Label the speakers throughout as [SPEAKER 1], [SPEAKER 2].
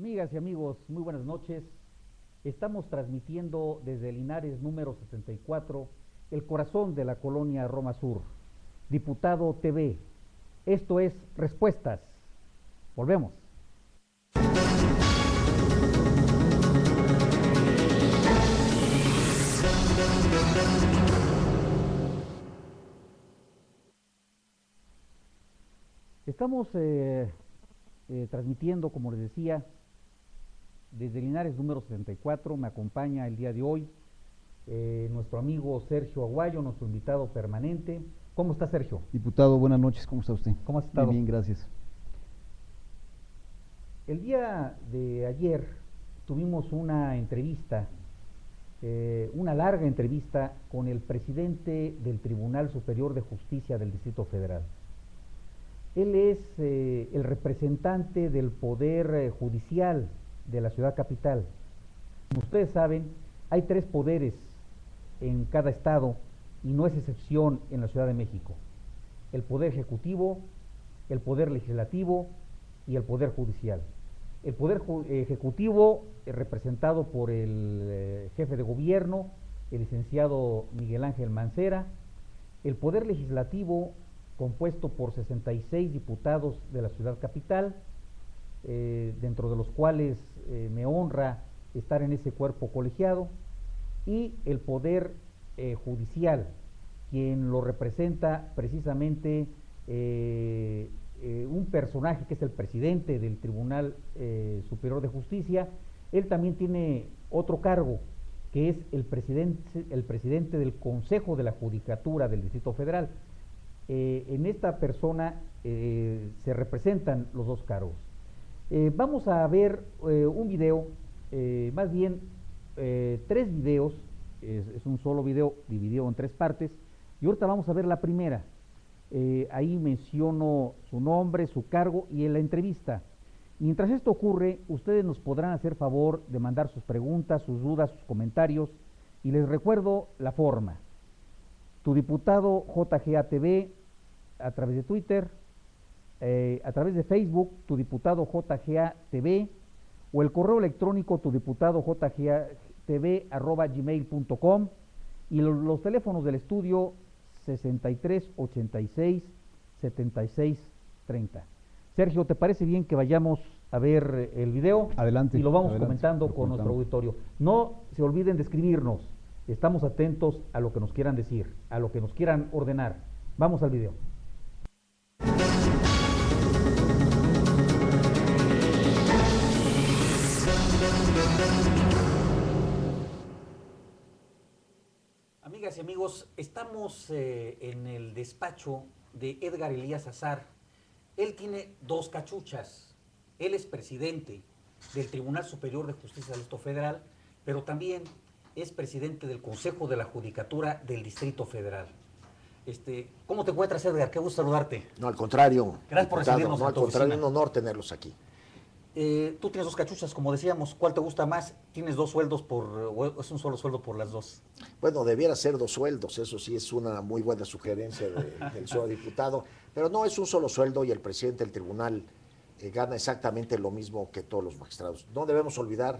[SPEAKER 1] Amigas y amigos, muy buenas noches. Estamos transmitiendo desde Linares número 74, el corazón de la colonia Roma Sur. Diputado TV. Esto es Respuestas. Volvemos. Estamos transmitiendo, como les decía, desde Linares número 74. Me acompaña el día de hoy nuestro amigo Sergio Aguayo, nuestro invitado permanente. ¿Cómo está, Sergio?
[SPEAKER 2] Diputado, buenas noches, ¿cómo está usted?
[SPEAKER 1] ¿Cómo has estado?
[SPEAKER 2] Bien, gracias.
[SPEAKER 1] El día de ayer tuvimos una entrevista, una larga entrevista con el presidente del Tribunal Superior de Justicia del Distrito Federal. Él es el representante del Poder Judicial de la ciudad capital. Como ustedes saben, hay 3 poderes en cada estado y no es excepción en la Ciudad de México: el Poder Ejecutivo, el Poder Legislativo y el Poder Judicial. El Poder Ejecutivo representado por el jefe de gobierno, el licenciado Miguel Ángel Mancera. El Poder Legislativo compuesto por 66 diputados de la ciudad capital, dentro de los cuales me honra estar en ese cuerpo colegiado, y el Poder Judicial, quien lo representa precisamente un personaje que es el presidente del Tribunal Superior de Justicia. Él también tiene otro cargo, que es el presidente del Consejo de la Judicatura del Distrito Federal. En esta persona se representan los 2 cargos. Vamos a ver un video, más bien 3 videos, es un solo video dividido en 3 partes, y ahorita vamos a ver la primera. Ahí menciono su nombre, su cargo y en la entrevista. Mientras esto ocurre, ustedes nos podrán hacer favor de mandar sus preguntas, sus dudas, sus comentarios, y les recuerdo la forma: tu diputado JGA TV a través de Twitter, a través de Facebook, tu diputado JGA TV, o el correo electrónico tudiputadojgatv@gmail.com, y los teléfonos del estudio 63 86 76 30. Sergio, ¿te parece bien que vayamos a ver el video?
[SPEAKER 2] Adelante.
[SPEAKER 1] Y lo vamos
[SPEAKER 2] adelante,
[SPEAKER 1] comentando con nuestro auditorio. No se olviden de escribirnos. Estamos atentos a lo que nos quieran decir, a lo que nos quieran ordenar. Vamos al video. Amigas y amigos, estamos en el despacho de Edgar Elías Azar. Él tiene 2 cachuchas. Él es presidente del Tribunal Superior de Justicia del Distrito Federal, pero también es presidente del Consejo de la Judicatura del Distrito Federal. ¿Cómo te encuentras, Edgar? Qué gusto saludarte.
[SPEAKER 3] No, al contrario.
[SPEAKER 1] Gracias por recibirnos.
[SPEAKER 3] No, al contrario, un honor tenerlos aquí.
[SPEAKER 1] Tú tienes 2 cachuchas, como decíamos. ¿Cuál te gusta más? ¿Tienes 2 sueldos o es un solo sueldo por las 2?
[SPEAKER 3] Bueno, debiera ser 2 sueldos, eso sí es una muy buena sugerencia del señor diputado, pero no, es un solo sueldo y el presidente del tribunal gana exactamente lo mismo que todos los magistrados. No debemos olvidar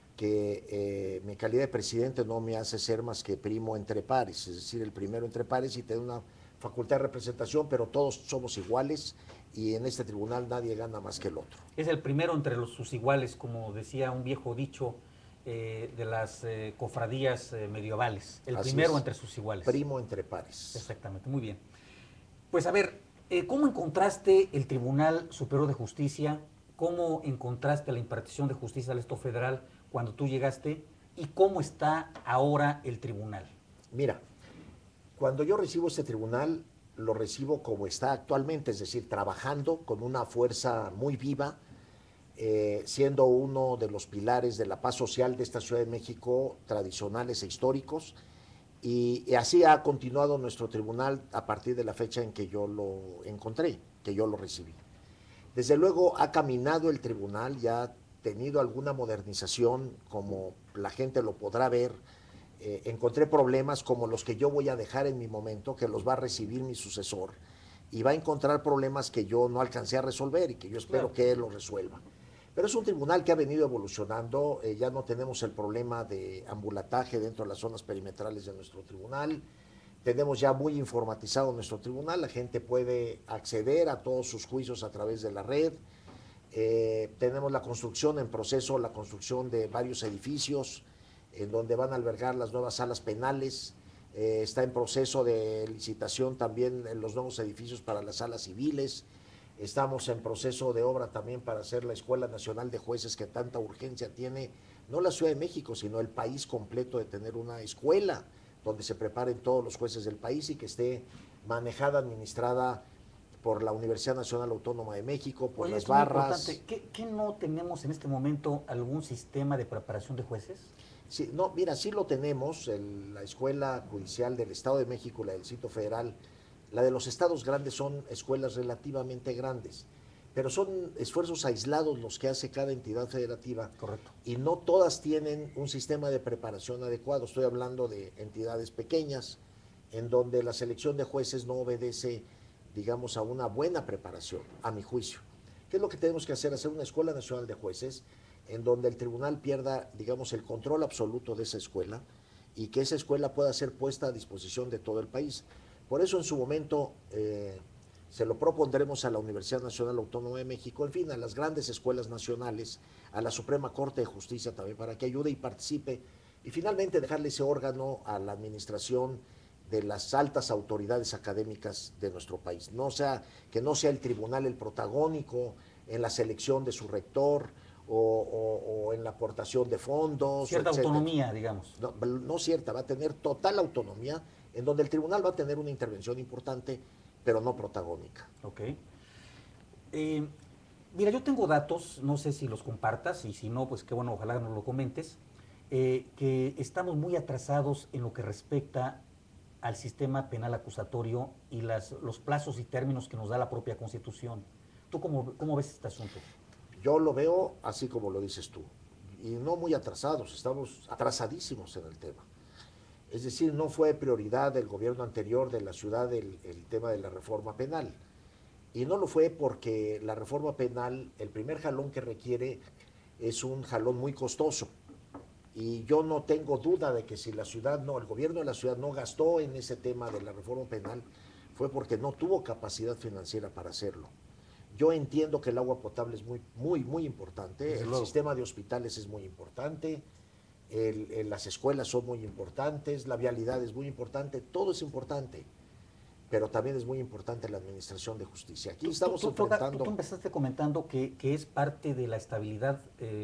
[SPEAKER 3] que mi calidad de presidente no me hace ser más que primo entre pares, es decir, el primero entre pares, y tener una facultad de representación, pero todos somos iguales y en este tribunal nadie gana más que el otro.
[SPEAKER 1] Es el primero entre sus iguales, como decía un viejo dicho de las cofradías medievales. El
[SPEAKER 3] Así
[SPEAKER 1] primero
[SPEAKER 3] es.
[SPEAKER 1] entre sus iguales.
[SPEAKER 3] Primo entre pares.
[SPEAKER 1] Exactamente, muy bien. Pues a ver, ¿cómo encontraste el Tribunal Superior de Justicia? ¿Cómo encontraste la impartición de justicia del Estado Federal cuando tú llegaste? ¿Y cómo está ahora el tribunal?
[SPEAKER 3] Mira, cuando yo recibo este tribunal, lo recibo como está actualmente, es decir, trabajando con una fuerza muy viva, siendo uno de los pilares de la paz social de esta Ciudad de México, tradicionales e históricos, y así ha continuado nuestro tribunal a partir de la fecha en que yo lo encontré, que yo lo recibí. Desde luego ha caminado el tribunal, ya ha tenido alguna modernización, como la gente lo podrá ver. Encontré problemas como los que yo voy a dejar en mi momento, que los va a recibir mi sucesor, y va a encontrar problemas que yo no alcancé a resolver y que yo espero que él los resuelva. Pero es un tribunal que ha venido evolucionando, ya no tenemos el problema de ambulataje dentro de las zonas perimetrales de nuestro tribunal, tenemos ya muy informatizado nuestro tribunal, la gente puede acceder a todos sus juicios a través de la red, tenemos la construcción en proceso, la construcción de varios edificios en donde van a albergar las nuevas salas penales, está en proceso de licitación también en los nuevos edificios para las salas civiles. Estamos en proceso de obra también para hacer la Escuela Nacional de Jueces que tanta urgencia tiene, no la Ciudad de México, sino el país completo, de tener una escuela donde se preparen todos los jueces del país y que esté manejada, administrada por la Universidad Nacional Autónoma de México, por
[SPEAKER 1] Oye,
[SPEAKER 3] las
[SPEAKER 1] esto es muy
[SPEAKER 3] barras.
[SPEAKER 1] importante. ¿Qué no tenemos en este momento algún sistema de preparación de jueces?
[SPEAKER 3] Sí, no, mira, sí lo tenemos, la Escuela Judicial del Estado de México, la del Distrito Federal. La de los estados grandes son escuelas relativamente grandes, pero son esfuerzos aislados los que hace cada entidad federativa.
[SPEAKER 1] Correcto.
[SPEAKER 3] Y no todas tienen un sistema de preparación adecuado. Estoy hablando de entidades pequeñas, en donde la selección de jueces no obedece, digamos, a una buena preparación, a mi juicio. ¿Qué es lo que tenemos que hacer? Hacer una escuela nacional de jueces, en donde el tribunal pierda, digamos, el control absoluto de esa escuela y que esa escuela pueda ser puesta a disposición de todo el país. Por eso en su momento se lo propondremos a la Universidad Nacional Autónoma de México, en fin, a las grandes escuelas nacionales, a la Suprema Corte de Justicia también, para que ayude y participe, y finalmente dejarle ese órgano a la administración de las altas autoridades académicas de nuestro país. Que no sea el tribunal el protagónico en la selección de su rector, o en la aportación de fondos.
[SPEAKER 1] Cierta
[SPEAKER 3] etcétera.
[SPEAKER 1] autonomía, digamos.
[SPEAKER 3] No, no cierta, va a tener total autonomía, en donde el tribunal va a tener una intervención importante, pero no protagónica.
[SPEAKER 1] Ok. Eh, Mira, yo tengo datos, no sé si los compartas, y si no, pues qué bueno, ojalá nos lo comentes, que estamos muy atrasados en lo que respecta al sistema penal acusatorio y los plazos y términos que nos da la propia Constitución. ¿Tú cómo ves este asunto?
[SPEAKER 3] Yo lo veo así como lo dices tú, y no muy atrasados, estamos atrasadísimos en el tema. Es decir, no fue prioridad del gobierno anterior de la ciudad el tema de la reforma penal. Y no lo fue porque la reforma penal, el primer jalón que requiere es un jalón muy costoso. Y yo no tengo duda de que si la ciudad no, el gobierno de la ciudad no gastó en ese tema de la reforma penal, fue porque no tuvo capacidad financiera para hacerlo. Yo entiendo que el agua potable es muy importante, el sistema de hospitales es muy importante, las escuelas son muy importantes, la vialidad es muy importante, todo es importante, pero también es muy importante la administración de justicia. Aquí estamos enfrentando...
[SPEAKER 1] Tú empezaste comentando que es parte de la estabilidad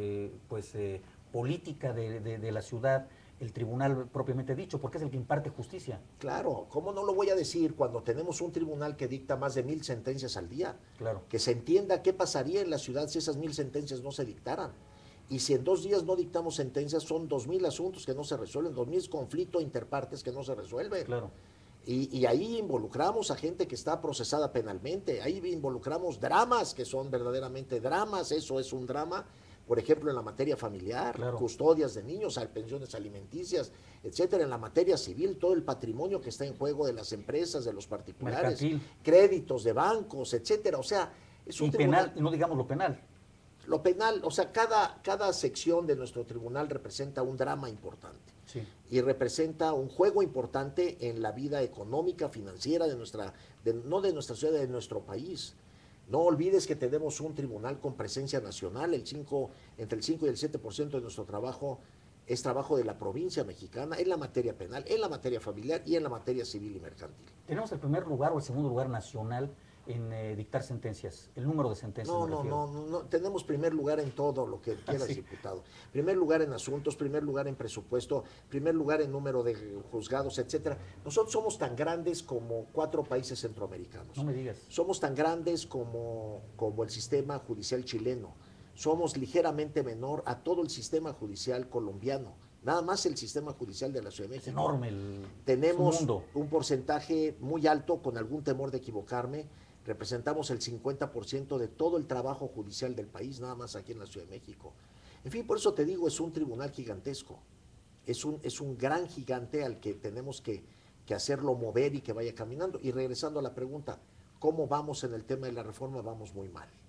[SPEAKER 1] política de la ciudad, el tribunal propiamente dicho, porque es el que imparte justicia.
[SPEAKER 3] Claro, ¿cómo no lo voy a decir cuando tenemos un tribunal que dicta más de 1000 sentencias al día?
[SPEAKER 1] Claro.
[SPEAKER 3] Que se entienda qué pasaría en la ciudad si esas 1000 sentencias no se dictaran. Y si en 2 días no dictamos sentencias, son 2000 asuntos que no se resuelven, 2000 conflictos interpartes que no se resuelven.
[SPEAKER 1] Claro.
[SPEAKER 3] Y ahí involucramos a gente que está procesada penalmente, ahí involucramos dramas que son verdaderamente dramas, eso es un drama, por ejemplo, en la materia familiar,
[SPEAKER 1] claro,
[SPEAKER 3] custodias de niños, pensiones alimenticias, etcétera, en la materia civil, todo el patrimonio que está en juego de las empresas, de los particulares,
[SPEAKER 1] mercantil,
[SPEAKER 3] créditos de bancos, etcétera, o sea, es un
[SPEAKER 1] y
[SPEAKER 3] tribunal,
[SPEAKER 1] penal, no digamos lo penal.
[SPEAKER 3] Lo penal, o sea, cada sección de nuestro tribunal representa un drama importante.
[SPEAKER 1] Sí.
[SPEAKER 3] Y representa un juego importante en la vida económica, financiera no de nuestra ciudad, de nuestro país. No olvides que tenemos un tribunal con presencia nacional, entre el 5 y el 7% de nuestro trabajo es trabajo de la provincia mexicana en la materia penal, en la materia familiar y en la materia civil y mercantil.
[SPEAKER 1] ¿Tenemos el primer lugar o el segundo lugar nacional en dictar sentencias? El número de sentencias.
[SPEAKER 3] No, tenemos primer lugar en todo lo que quieras, sí, diputado. Primer lugar en asuntos, primer lugar en presupuesto, primer lugar en número de juzgados, etcétera. Nosotros somos tan grandes como 4 países centroamericanos.
[SPEAKER 1] No me digas.
[SPEAKER 3] Somos tan grandes como el sistema judicial chileno. Somos ligeramente menor a todo el sistema judicial colombiano. Nada más el sistema judicial de la Ciudad de México.
[SPEAKER 1] Es enorme
[SPEAKER 3] Tenemos un porcentaje muy alto, con algún temor de equivocarme. Representamos el 50% de todo el trabajo judicial del país, nada más aquí en la Ciudad de México. En fin, por eso te digo, es un tribunal gigantesco. Es un gran gigante al que tenemos que hacerlo mover y que vaya caminando. Y regresando a la pregunta, ¿cómo vamos en el tema de la reforma? Vamos muy mal.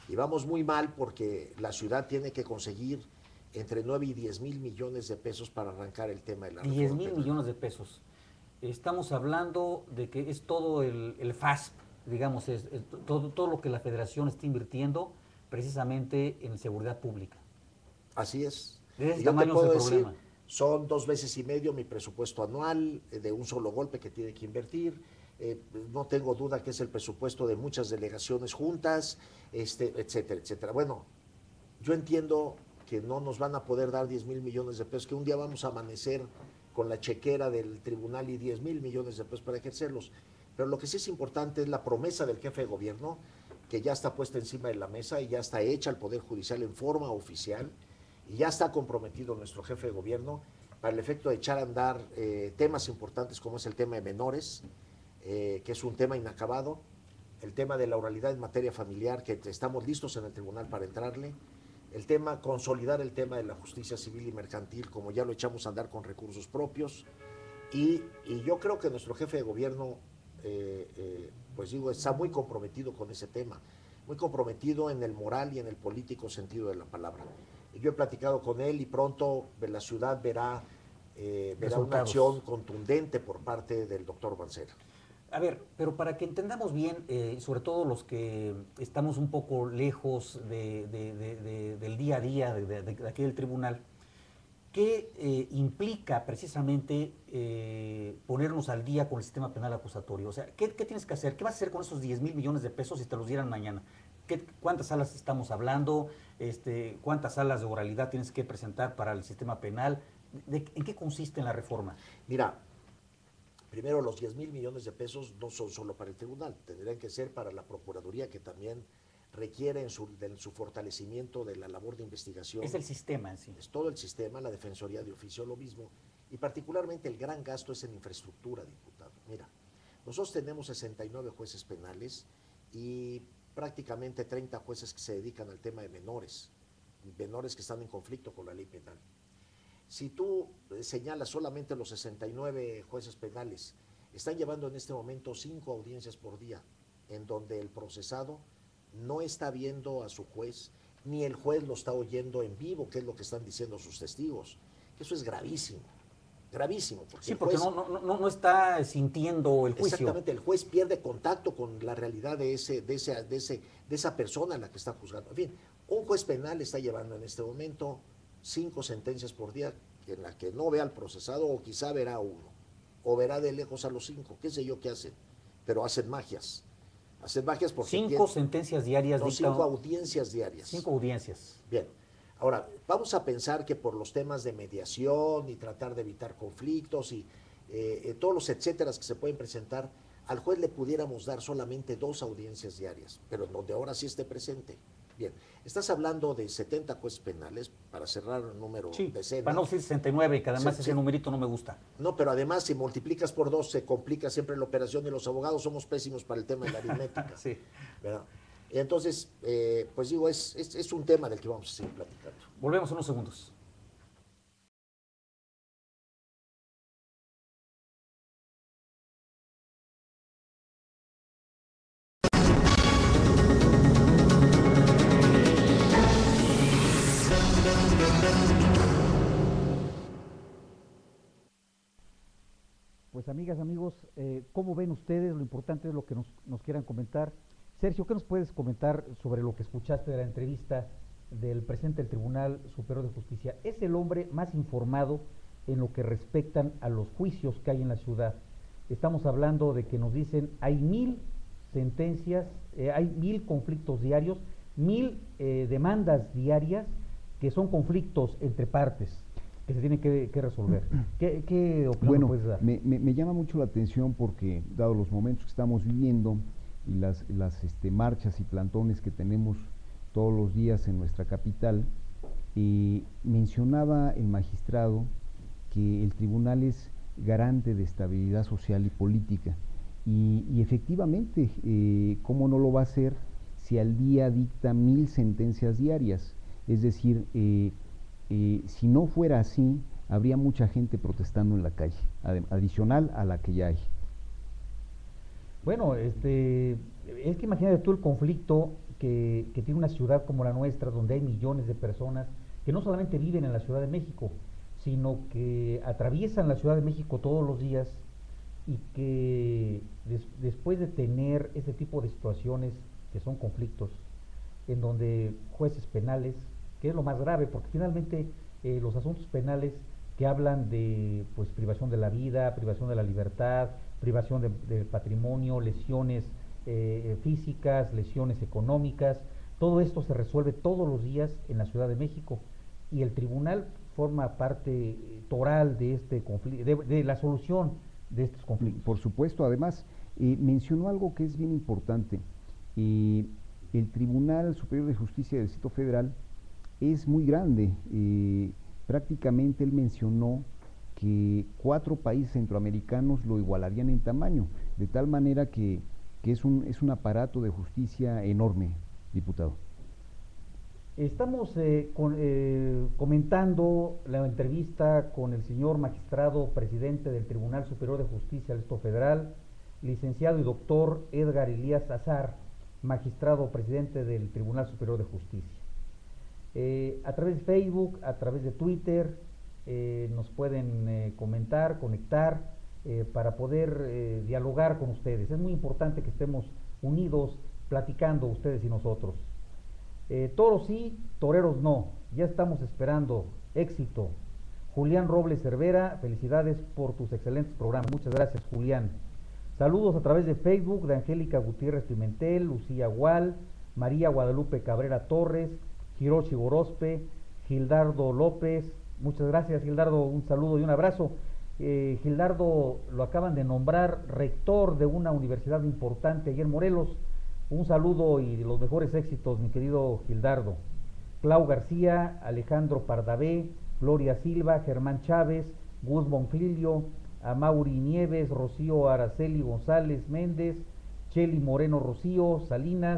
[SPEAKER 3] Y vamos muy mal porque la ciudad tiene que conseguir entre 9 y 10 mil millones de pesos para arrancar el tema de la
[SPEAKER 1] 10
[SPEAKER 3] reforma
[SPEAKER 1] mil
[SPEAKER 3] penal.
[SPEAKER 1] millones de pesos. Estamos hablando de que es todo el FASP, digamos, es todo lo que la federación está invirtiendo precisamente en seguridad pública.
[SPEAKER 3] Así es.
[SPEAKER 1] De ese
[SPEAKER 3] Y yo te
[SPEAKER 1] tamaño es
[SPEAKER 3] puedo
[SPEAKER 1] el
[SPEAKER 3] decir,
[SPEAKER 1] problema.
[SPEAKER 3] son 2 veces y medio mi presupuesto anual de un solo golpe que tiene que invertir. No tengo duda que es el presupuesto de muchas delegaciones juntas, etcétera, etcétera. Bueno, yo entiendo que no nos van a poder dar 10 mil millones de pesos, que un día vamos a amanecer con la chequera del tribunal y 10 mil millones de pesos para ejercerlos. Pero lo que sí es importante es la promesa del jefe de gobierno, que ya está puesta encima de la mesa y ya está hecha al Poder Judicial en forma oficial, y ya está comprometido nuestro jefe de gobierno para el efecto de echar a andar temas importantes como es el tema de menores, que es un tema inacabado, el tema de la oralidad en materia familiar, que estamos listos en el tribunal para entrarle, el tema, consolidar el tema de la justicia civil y mercantil, como ya lo echamos a andar con recursos propios, y yo creo que nuestro jefe de gobierno, pues digo, está muy comprometido con ese tema, muy comprometido en el moral y en el político sentido de la palabra. Yo he platicado con él y pronto la ciudad verá una acción contundente por parte del doctor Mancera.
[SPEAKER 1] A ver, pero para que entendamos bien, sobre todo los que estamos un poco lejos del día a día de aquí del tribunal, ¿qué implica precisamente ponernos al día con el sistema penal acusatorio? O sea, ¿qué tienes que hacer? ¿Qué vas a hacer con esos 10 mil millones de pesos si te los dieran mañana? ¿Cuántas salas estamos hablando? ¿Cuántas salas de oralidad tienes que presentar para el sistema penal? ¿En qué consiste la reforma?
[SPEAKER 3] Mira, primero, los 10 mil millones de pesos no son solo para el tribunal, tendrían que ser para la Procuraduría, que también requiere en su fortalecimiento de la labor de investigación.
[SPEAKER 1] Es el sistema en sí.
[SPEAKER 3] Es todo el sistema, la Defensoría de Oficio lo mismo, y particularmente el gran gasto es en infraestructura, diputado. Mira, nosotros tenemos 69 jueces penales y prácticamente 30 jueces que se dedican al tema de menores que están en conflicto con la ley penal. Si tú señalas solamente los 69 jueces penales, están llevando en este momento 5 audiencias por día, en donde el procesado no está viendo a su juez, ni el juez lo está oyendo en vivo, que es lo que están diciendo sus testigos. Eso es gravísimo, gravísimo.
[SPEAKER 1] Porque sí, porque no está sintiendo el juicio.
[SPEAKER 3] Exactamente, el juez pierde contacto con la realidad de esa persona a la que está juzgando. En fin, un juez penal está llevando en este momento 5 sentencias por día en la que no ve al procesado, o quizá verá uno, o verá de lejos a los 5, qué sé yo qué hacen, pero hacen magias. Hacen magias porque
[SPEAKER 1] 5 sentencias diarias.
[SPEAKER 3] No, 5 audiencias diarias.
[SPEAKER 1] 5 audiencias.
[SPEAKER 3] Bien, ahora, vamos a pensar que por los temas de mediación y tratar de evitar conflictos y todos los etcéteras que se pueden presentar, al juez le pudiéramos dar solamente 2 audiencias diarias, pero donde ahora sí esté presente. Bien, estás hablando de 70 jueces penales, para cerrar el número deceno.
[SPEAKER 1] Para no decir 69, que además ese numerito no me gusta.
[SPEAKER 3] No, pero además si multiplicas por 2 se complica siempre la operación y los abogados somos pésimos para el tema de la aritmética.
[SPEAKER 1] Sí.
[SPEAKER 3] ¿Verdad? Entonces, pues digo, es un tema del que vamos a seguir platicando.
[SPEAKER 1] Volvemos unos segundos. Pues amigas, amigos, ¿cómo ven ustedes? Lo importante es lo que nos quieran comentar. Sergio, ¿qué nos puedes comentar sobre lo que escuchaste de la entrevista del presidente del Tribunal Superior de Justicia? Es el hombre más informado en lo que respectan a los juicios que hay en la ciudad. Estamos hablando de que nos dicen hay 1000 sentencias, hay 1000 conflictos diarios, 1000 demandas diarias que son conflictos entre partes que se tienen que resolver. ¿Qué opinión puedes dar?
[SPEAKER 2] Me llama mucho la atención porque, dado los momentos que estamos viviendo y las marchas y plantones que tenemos todos los días en nuestra capital, mencionaba el magistrado que el tribunal es garante de estabilidad social y política. Y efectivamente, ¿cómo no lo va a hacer si al día dicta 1000 sentencias diarias? Es decir, si no fuera así, habría mucha gente protestando en la calle, adicional a la que ya hay.
[SPEAKER 1] Bueno, es que imagínate tú el conflicto que tiene una ciudad como la nuestra, donde hay millones de personas que no solamente viven en la Ciudad de México, sino que atraviesan la Ciudad de México todos los días y que después de tener este tipo de situaciones que son conflictos, en donde jueces penales, que es lo más grave, porque finalmente los asuntos penales que hablan de pues privación de la vida, privación de la libertad, privación del patrimonio, lesiones físicas, lesiones económicas, todo esto se resuelve todos los días en la Ciudad de México y el tribunal forma parte toral de este conflicto, de la solución de estos conflictos.
[SPEAKER 2] Por supuesto, además, mencionó algo que es bien importante. El Tribunal Superior de Justicia del Distrito Federal es muy grande. Prácticamente él mencionó que 4 países centroamericanos lo igualarían en tamaño, de tal manera que es un aparato de justicia enorme, diputado.
[SPEAKER 1] Estamos comentando la entrevista con el señor magistrado presidente del Tribunal Superior de Justicia del Distrito Federal, licenciado y doctor Edgar Elías Azar, magistrado presidente del Tribunal Superior de Justicia. A través de Facebook, a través de Twitter, nos pueden comentar, conectar, para poder dialogar con ustedes. Es muy importante que estemos unidos, platicando ustedes y nosotros. Toros sí, toreros no. Ya estamos esperando éxito. Julián Robles Cervera, felicidades por tus excelentes programas. Muchas gracias, Julián. Saludos a través de Facebook de Angélica Gutiérrez Pimentel, Lucía Gual, María Guadalupe Cabrera Torres, Hiroshi Gorospe, Gildardo López. Muchas gracias, Gildardo. Un saludo y un abrazo. Gildardo lo acaban de nombrar rector de una universidad importante allí en Morelos. Un saludo y los mejores éxitos, mi querido Gildardo. Clau García, Alejandro Pardavé, Gloria Silva, Germán Chávez, Gus Bonfilio, Amaury Nieves, Rocío Araceli González Méndez, Cheli Moreno Rocío, Salinas,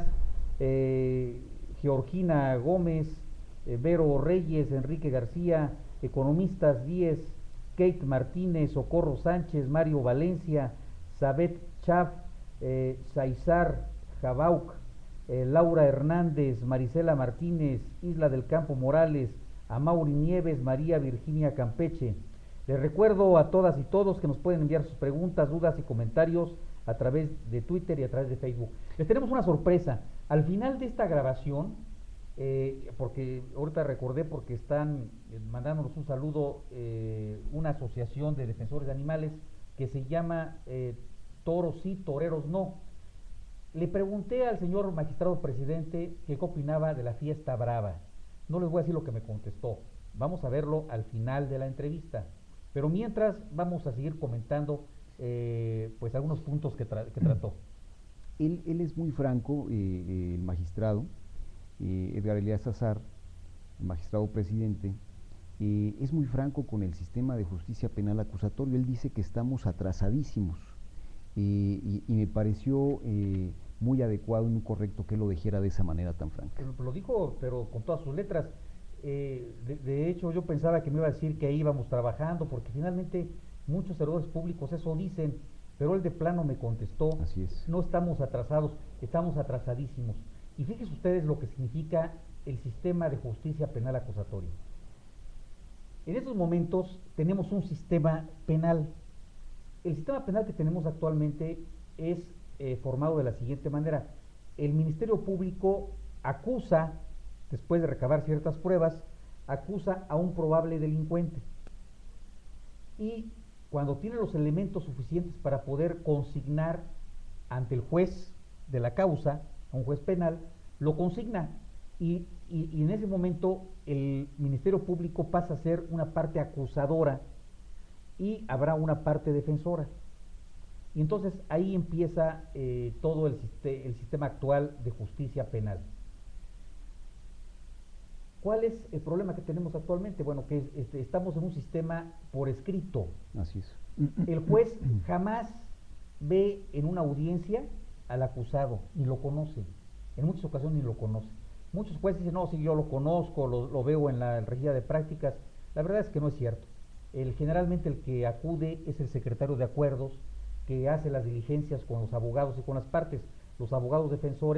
[SPEAKER 1] Georgina Gómez, Vero Reyes, Enrique García, Economistas 10, Kate Martínez, Socorro Sánchez, Mario Valencia, Sabet Chav, Saizar Jabauc, Laura Hernández, Marisela Martínez, Isla del Campo Morales, Amaury Nieves, María Virginia Campeche. Les recuerdo a todas y todos que nos pueden enviar sus preguntas, dudas y comentarios a través de Twitter y a través de Facebook. Les tenemos una sorpresa. Al final de esta grabación, porque ahorita recordé porque están mandándonos un saludo, una asociación de defensores de animales que se llama Toros sí, Toreros no. Le pregunté al señor magistrado presidente qué opinaba de la fiesta brava. No les voy a decir lo que me contestó. Vamos a verlo al final de la entrevista. Pero mientras vamos a seguir comentando pues algunos puntos que trató.
[SPEAKER 2] Él es muy franco, el magistrado Edgar Elías Azar, el magistrado presidente, es muy franco con el sistema de justicia penal acusatorio. Él dice que estamos atrasadísimos y me pareció muy adecuado y muy correcto que lo dijera de esa manera tan franca.
[SPEAKER 1] Lo dijo, pero con todas sus letras. De hecho, yo pensaba que me iba a decir que ahí íbamos trabajando, porque finalmente muchos servidores públicos eso dicen, pero él de plano me contestó:
[SPEAKER 2] así es.
[SPEAKER 1] No estamos atrasados, estamos atrasadísimos. Y fíjense ustedes lo que significa el sistema de justicia penal acusatoria. En estos momentos tenemos un sistema penal. El sistema penal que tenemos actualmente es formado de la siguiente manera. El Ministerio Público acusa, después de recabar ciertas pruebas, acusa a un probable delincuente. Y cuando tiene los elementos suficientes para poder consignar ante el juez de la causa, a un juez penal, lo consigna. Y en ese momento el Ministerio Público pasa a ser una parte acusadora y habrá una parte defensora. Y entonces ahí empieza todo el sistema actual de justicia penal. ¿Cuál es el problema que tenemos actualmente? Bueno, que estamos en un sistema por escrito.
[SPEAKER 2] Así es.
[SPEAKER 1] El juez jamás ve en una audiencia al acusado, ni lo conoce. En muchas ocasiones ni lo conoce. Muchos jueces dicen: no, si yo lo conozco, lo veo en la registro de prácticas. La verdad es que no es cierto. Generalmente el que acude es el secretario de acuerdos, que hace las diligencias con los abogados y con las partes. Los abogados defensores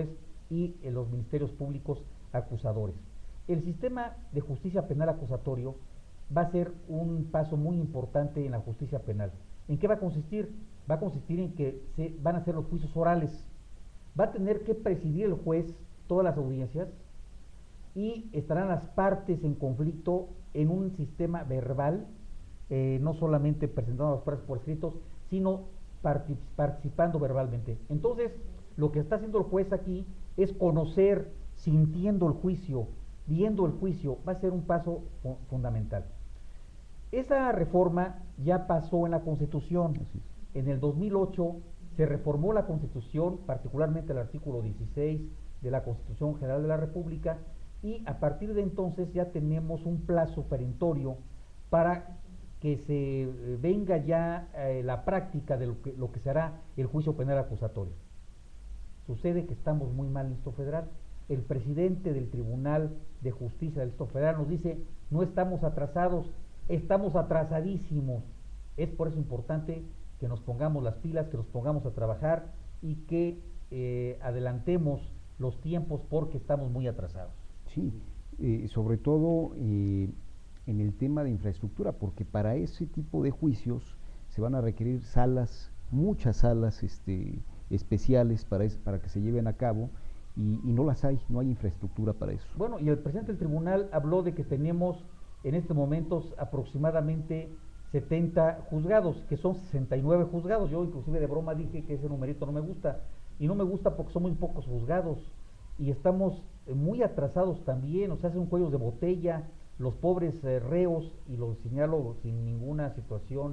[SPEAKER 1] y los ministerios públicos acusadores. El sistema de justicia penal acusatorio va a ser un paso muy importante en la justicia penal. ¿En qué va a consistir? Va a consistir en que se van a hacer los juicios orales. Va a tener que presidir el juez todas las audiencias y estarán las partes en conflicto en un sistema verbal, no solamente presentando las pruebas por escritos, sino participando verbalmente. Entonces, lo que está haciendo el juez aquí es conocer, sintiendo el juicio, viendo el juicio, va a ser un paso fundamental. Esa reforma ya pasó en la Constitución. En el 2008 se reformó la Constitución, particularmente el artículo 16 de la Constitución General de la República, y a partir de entonces ya tenemos un plazo perentorio para que se venga ya la práctica de lo que será el juicio penal acusatorio. Sucede que estamos muy mal en el Distrito Federal. El presidente del Tribunal de Justicia del Distrito Federal nos dice: no estamos atrasados, estamos atrasadísimos. Es por eso importante que nos pongamos las pilas, que nos pongamos a trabajar y que adelantemos los tiempos porque estamos muy atrasados.
[SPEAKER 2] Sí, sobre todo en el tema de infraestructura, porque para ese tipo de juicios se van a requerir salas, muchas salas especiales para que se lleven a cabo, y no las hay, no hay infraestructura para eso.
[SPEAKER 1] Bueno, y el presidente del tribunal habló de que tenemos en estos momentos aproximadamente 70 juzgados, que son 69 juzgados. Yo inclusive de broma dije que ese numerito no me gusta, y no me gusta porque son muy pocos juzgados, y estamos muy atrasados también, o sea, hacen cuellos de botella, los pobres reos, y lo señalo sin ninguna situación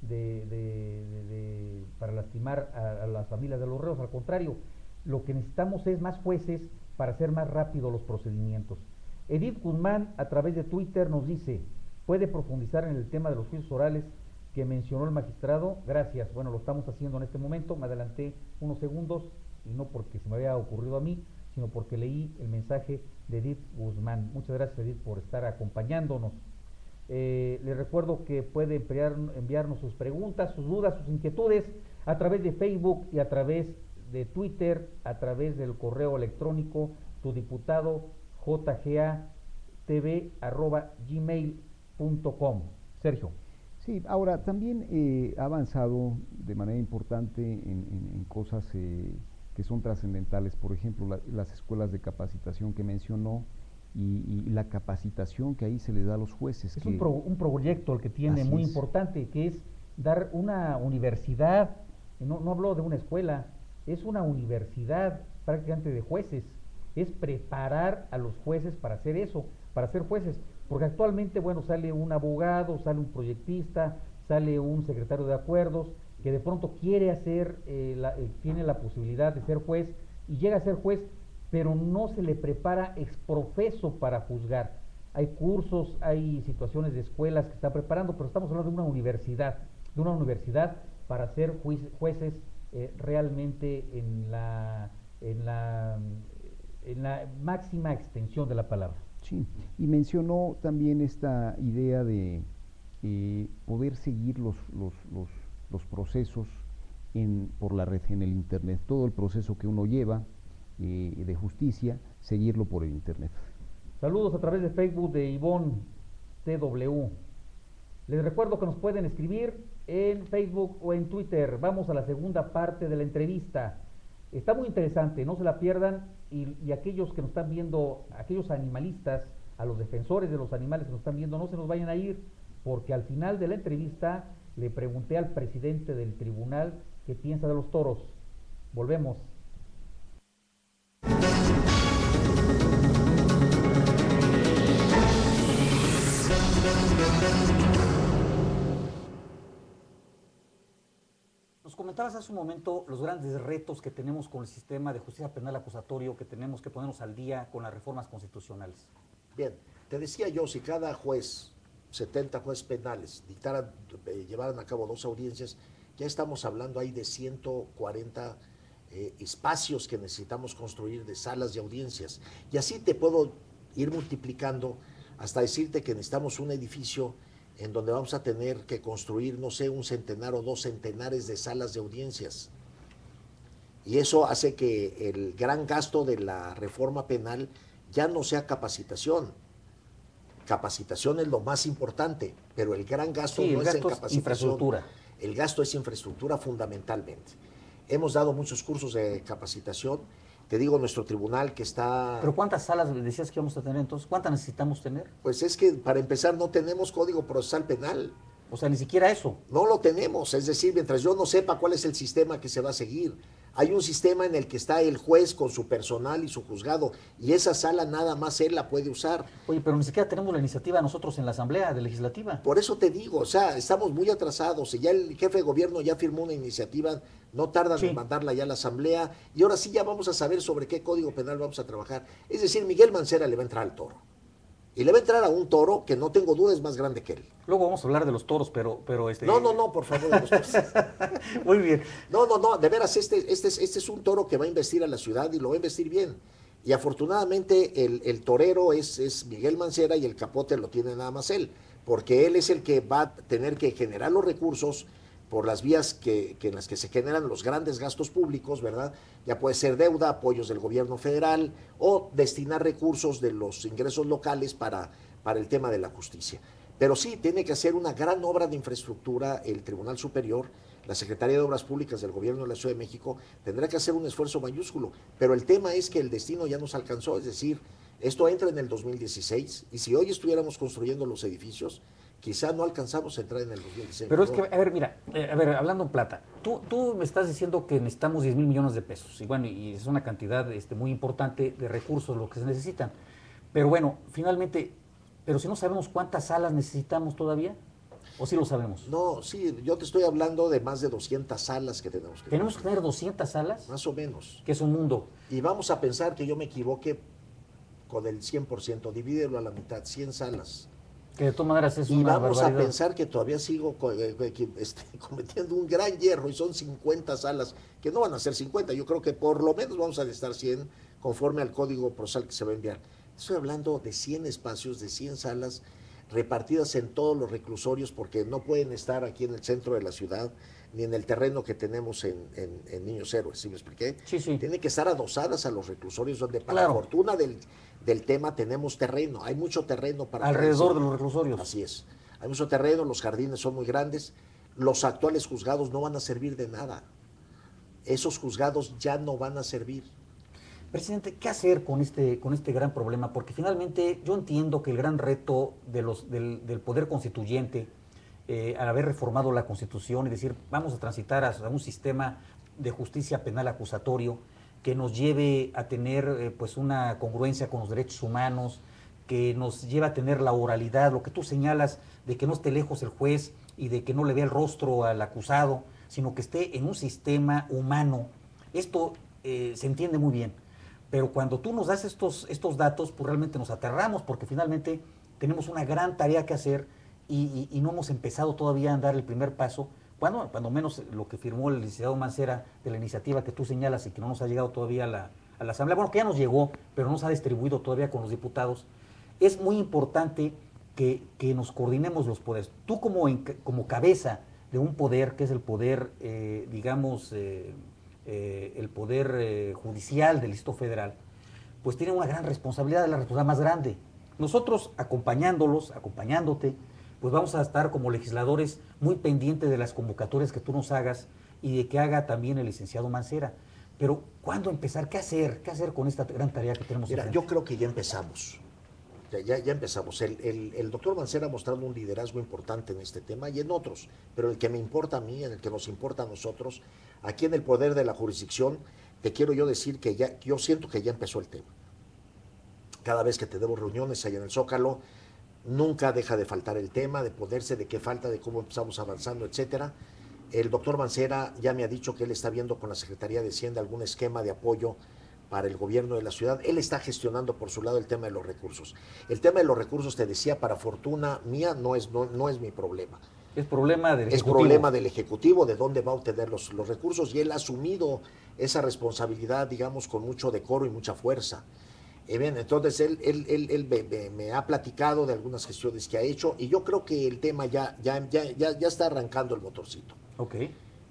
[SPEAKER 1] para lastimar a las familias de los reos, al contrario, lo que necesitamos es más jueces para hacer más rápido los procedimientos. Edith Guzmán, a través de Twitter, nos dice: ¿puede profundizar en el tema de los juicios orales que mencionó el magistrado? Gracias. Bueno, lo estamos haciendo en este momento, me adelanté unos segundos, y no porque se me había ocurrido a mí, sino porque leí el mensaje de Edith Guzmán. Muchas gracias, Edith, por estar acompañándonos. Le recuerdo que puede enviarnos sus preguntas, sus dudas, sus inquietudes a través de Facebook y a través de Twitter, a través del correo electrónico tudiputado.jgatv@gmail.com. Sergio.
[SPEAKER 2] Sí, ahora también ha avanzado de manera importante en cosas que son trascendentales, por ejemplo, las escuelas de capacitación que mencionó, y la capacitación que ahí se le da a los jueces.
[SPEAKER 1] Es un proyecto el que tiene muy importante, que es dar una universidad, no hablo de una escuela, es una universidad prácticamente de jueces, es preparar a los jueces para hacer eso, para ser jueces, porque actualmente, bueno, sale un abogado, sale un proyectista, sale un secretario de acuerdos, que de pronto quiere hacer, tiene la posibilidad de ser juez, y llega a ser juez, pero no se le prepara exprofeso para juzgar. Hay cursos, hay situaciones de escuelas que están preparando, pero estamos hablando de una universidad para ser jueces realmente en la máxima extensión de la palabra.
[SPEAKER 2] Sí, y mencionó también esta idea de poder seguir los procesos por la red, en el internet, todo el proceso que uno lleva de justicia, seguirlo por el internet.
[SPEAKER 1] Saludos a través de Facebook de Ivonne TW. Les recuerdo que nos pueden escribir en Facebook o en Twitter. Vamos a la segunda parte de la entrevista. Está muy interesante, no se la pierdan, y aquellos que nos están viendo, aquellos animalistas, a los defensores de los animales que nos están viendo, no se nos vayan a ir, porque al final de la entrevista le pregunté al presidente del tribunal qué piensa de los toros. Volvemos. Nos comentabas hace un momento los grandes retos que tenemos con el sistema de justicia penal acusatorio, que tenemos que ponernos al día con las reformas constitucionales.
[SPEAKER 3] Bien, te decía yo, si cada juez, 70 jueces penales, llevaran a cabo 2 audiencias, ya estamos hablando ahí de 140 espacios que necesitamos construir de salas de audiencias. Y así te puedo ir multiplicando hasta decirte que necesitamos un edificio en donde vamos a tener que construir, no sé, 1 centenar o 2 centenares de salas de audiencias. Y eso hace que el gran gasto de la reforma penal ya no sea capacitación. Capacitación es lo más importante, pero el gran gasto
[SPEAKER 1] Sí,
[SPEAKER 3] no
[SPEAKER 1] el
[SPEAKER 3] es en
[SPEAKER 1] gasto es
[SPEAKER 3] capacitación.
[SPEAKER 1] infraestructura.
[SPEAKER 3] El gasto es infraestructura fundamentalmente. Hemos dado muchos cursos de capacitación. Te digo, nuestro tribunal que está...
[SPEAKER 1] Pero ¿cuántas salas decías que vamos a tener entonces? ¿Cuántas necesitamos tener?
[SPEAKER 3] Pues es que para empezar no tenemos código procesal penal.
[SPEAKER 1] O sea, ni siquiera eso.
[SPEAKER 3] No lo tenemos, es decir, mientras yo no sepa cuál es el sistema que se va a seguir. Hay un sistema en el que está el juez con su personal y su juzgado, y esa sala nada más él la puede usar.
[SPEAKER 1] Oye, pero ni siquiera tenemos la iniciativa nosotros en la Asamblea Legislativa.
[SPEAKER 3] Por eso te digo, o sea, estamos muy atrasados, y ya el jefe de gobierno ya firmó una iniciativa, no tardan
[SPEAKER 1] Sí.
[SPEAKER 3] en mandarla ya a la Asamblea, y ahora sí ya vamos a saber sobre qué código penal vamos a trabajar. Es decir, Miguel Mancera le va a entrar al toro. Y le va a entrar a un toro que no tengo duda es más grande que él.
[SPEAKER 1] Luego vamos a hablar de los toros, pero
[SPEAKER 3] No, por favor. De los toros.
[SPEAKER 1] Muy bien.
[SPEAKER 3] No, de veras, este es un toro que va a investir a la ciudad y lo va a investir bien. Y afortunadamente el torero es Miguel Mancera y el capote lo tiene nada más él, porque él es el que va a tener que generar los recursos por las vías en las que se generan los grandes gastos públicos, ¿verdad? Ya puede ser deuda, apoyos del gobierno federal o destinar recursos de los ingresos locales para el tema de la justicia. Pero sí, tiene que hacer una gran obra de infraestructura el Tribunal Superior, la Secretaría de Obras Públicas del Gobierno de la Ciudad de México, tendrá que hacer un esfuerzo mayúsculo, pero el tema es que el destino ya nos alcanzó, es decir, esto entra en el 2016 y si hoy estuviéramos construyendo los edificios, quizá no alcanzamos a entrar en el 2016.
[SPEAKER 1] Pero es que, a ver, mira, hablando en plata, tú me estás diciendo que necesitamos 10,000 millones de pesos, y bueno, y es una cantidad muy importante de recursos lo que se necesitan. Pero bueno, finalmente, pero si no sabemos cuántas salas necesitamos todavía, ¿o sí lo sabemos?
[SPEAKER 3] No, sí, yo te estoy hablando de más de 200 salas que tenemos que
[SPEAKER 1] Tenemos que tener 200 salas,
[SPEAKER 3] más o menos.
[SPEAKER 1] que es un mundo.
[SPEAKER 3] Y vamos a pensar que yo me equivoque con el 100%, divídelo a la mitad, 100 salas.
[SPEAKER 1] Que de todas maneras es
[SPEAKER 3] Y
[SPEAKER 1] una
[SPEAKER 3] vamos
[SPEAKER 1] barbaridad.
[SPEAKER 3] a pensar que todavía sigo cometiendo un gran hierro y son 50 salas, que no van a ser 50, yo creo que por lo menos vamos a necesitar 100 conforme al código procesal que se va a enviar. Estoy hablando de 100 espacios, de 100 salas repartidas en todos los reclusorios porque no pueden estar aquí en el centro de la ciudad ni en el terreno que tenemos en Niños Héroes, ¿sí me expliqué?
[SPEAKER 1] Sí, sí.
[SPEAKER 3] Tienen que estar adosadas a los reclusorios donde para
[SPEAKER 1] Claro.
[SPEAKER 3] fortuna del tema tenemos terreno, hay mucho terreno para
[SPEAKER 1] Alrededor
[SPEAKER 3] crecer.
[SPEAKER 1] de los reclusorios.
[SPEAKER 3] Así es, hay mucho terreno, los jardines son muy grandes, los actuales juzgados no van a servir de nada, esos juzgados ya no van a servir.
[SPEAKER 1] Presidente, ¿qué hacer con este gran problema? Porque finalmente yo entiendo que el gran reto del poder constituyente, al haber reformado la Constitución y decir, vamos a transitar a un sistema de justicia penal acusatorio que nos lleve a tener pues una congruencia con los derechos humanos, que nos lleve a tener la oralidad, lo que tú señalas, de que no esté lejos el juez y de que no le vea el rostro al acusado, sino que esté en un sistema humano. Esto se entiende muy bien. Pero cuando tú nos das estos datos, pues realmente nos aterramos porque finalmente tenemos una gran tarea que hacer y no hemos empezado todavía a dar el primer paso, cuando menos lo que firmó el licenciado Mancera de la iniciativa que tú señalas y que no nos ha llegado todavía a la Asamblea, bueno, que ya nos llegó, pero no se ha distribuido todavía con los diputados. Es muy importante que nos coordinemos los poderes. Tú como cabeza de un poder, que es el poder, el poder judicial del Distrito Federal, pues tiene una gran responsabilidad, la responsabilidad más grande. Nosotros acompañándote, pues vamos a estar como legisladores muy pendientes de las convocatorias que tú nos hagas y de que haga también el licenciado Mancera. Pero, ¿cuándo empezar? ¿Qué hacer? ¿Qué hacer con esta gran tarea que tenemos?
[SPEAKER 3] Mira, yo creo que ya empezamos. Ya empezamos. El doctor Mancera ha mostrado un liderazgo importante en este tema y en otros, pero el que me importa a mí, en el que nos importa a nosotros, aquí en el poder de la jurisdicción, te quiero yo decir que yo siento que ya empezó el tema. Cada vez que te debo reuniones allá en el Zócalo, nunca deja de faltar el tema, de ponerse, de qué falta, de cómo empezamos avanzando, etcétera. El doctor Mancera ya me ha dicho que él está viendo con la Secretaría de Hacienda algún esquema de apoyo para el gobierno de la ciudad. Él está gestionando por su lado el tema de los recursos. El tema de los recursos, te decía, para fortuna mía, no es mi problema.
[SPEAKER 1] Es problema del Ejecutivo.
[SPEAKER 3] Es problema del Ejecutivo, de dónde va a obtener los recursos, y él ha asumido esa responsabilidad, digamos, con mucho decoro y mucha fuerza. Bien, entonces él me ha platicado de algunas gestiones que ha hecho, y yo creo que el tema ya está arrancando el motorcito.
[SPEAKER 1] Ok.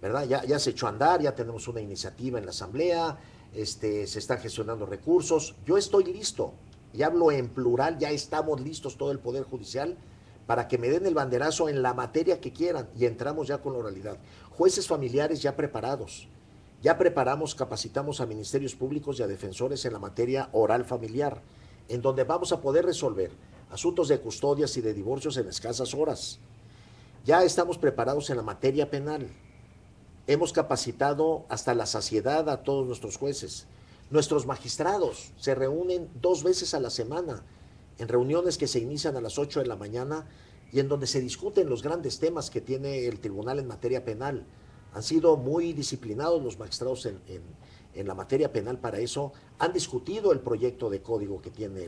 [SPEAKER 3] ¿verdad? Ya se echó a andar, ya tenemos una iniciativa en la Asamblea, se están gestionando recursos. Yo estoy listo, y hablo en plural, ya estamos listos todo el Poder Judicial para que me den el banderazo en la materia que quieran y entramos ya con la oralidad. Jueces familiares ya preparados. Ya preparamos, capacitamos a ministerios públicos y a defensores en la materia oral familiar, en donde vamos a poder resolver asuntos de custodias y de divorcios en escasas horas. Ya estamos preparados en la materia penal. Hemos capacitado hasta la saciedad a todos nuestros jueces. Nuestros magistrados se reúnen 2 veces a la semana en reuniones que se inician a las 8 de la mañana y en donde se discuten los grandes temas que tiene el tribunal en materia penal. Han sido muy disciplinados los magistrados en la materia penal para eso. Han discutido el proyecto de código que tiene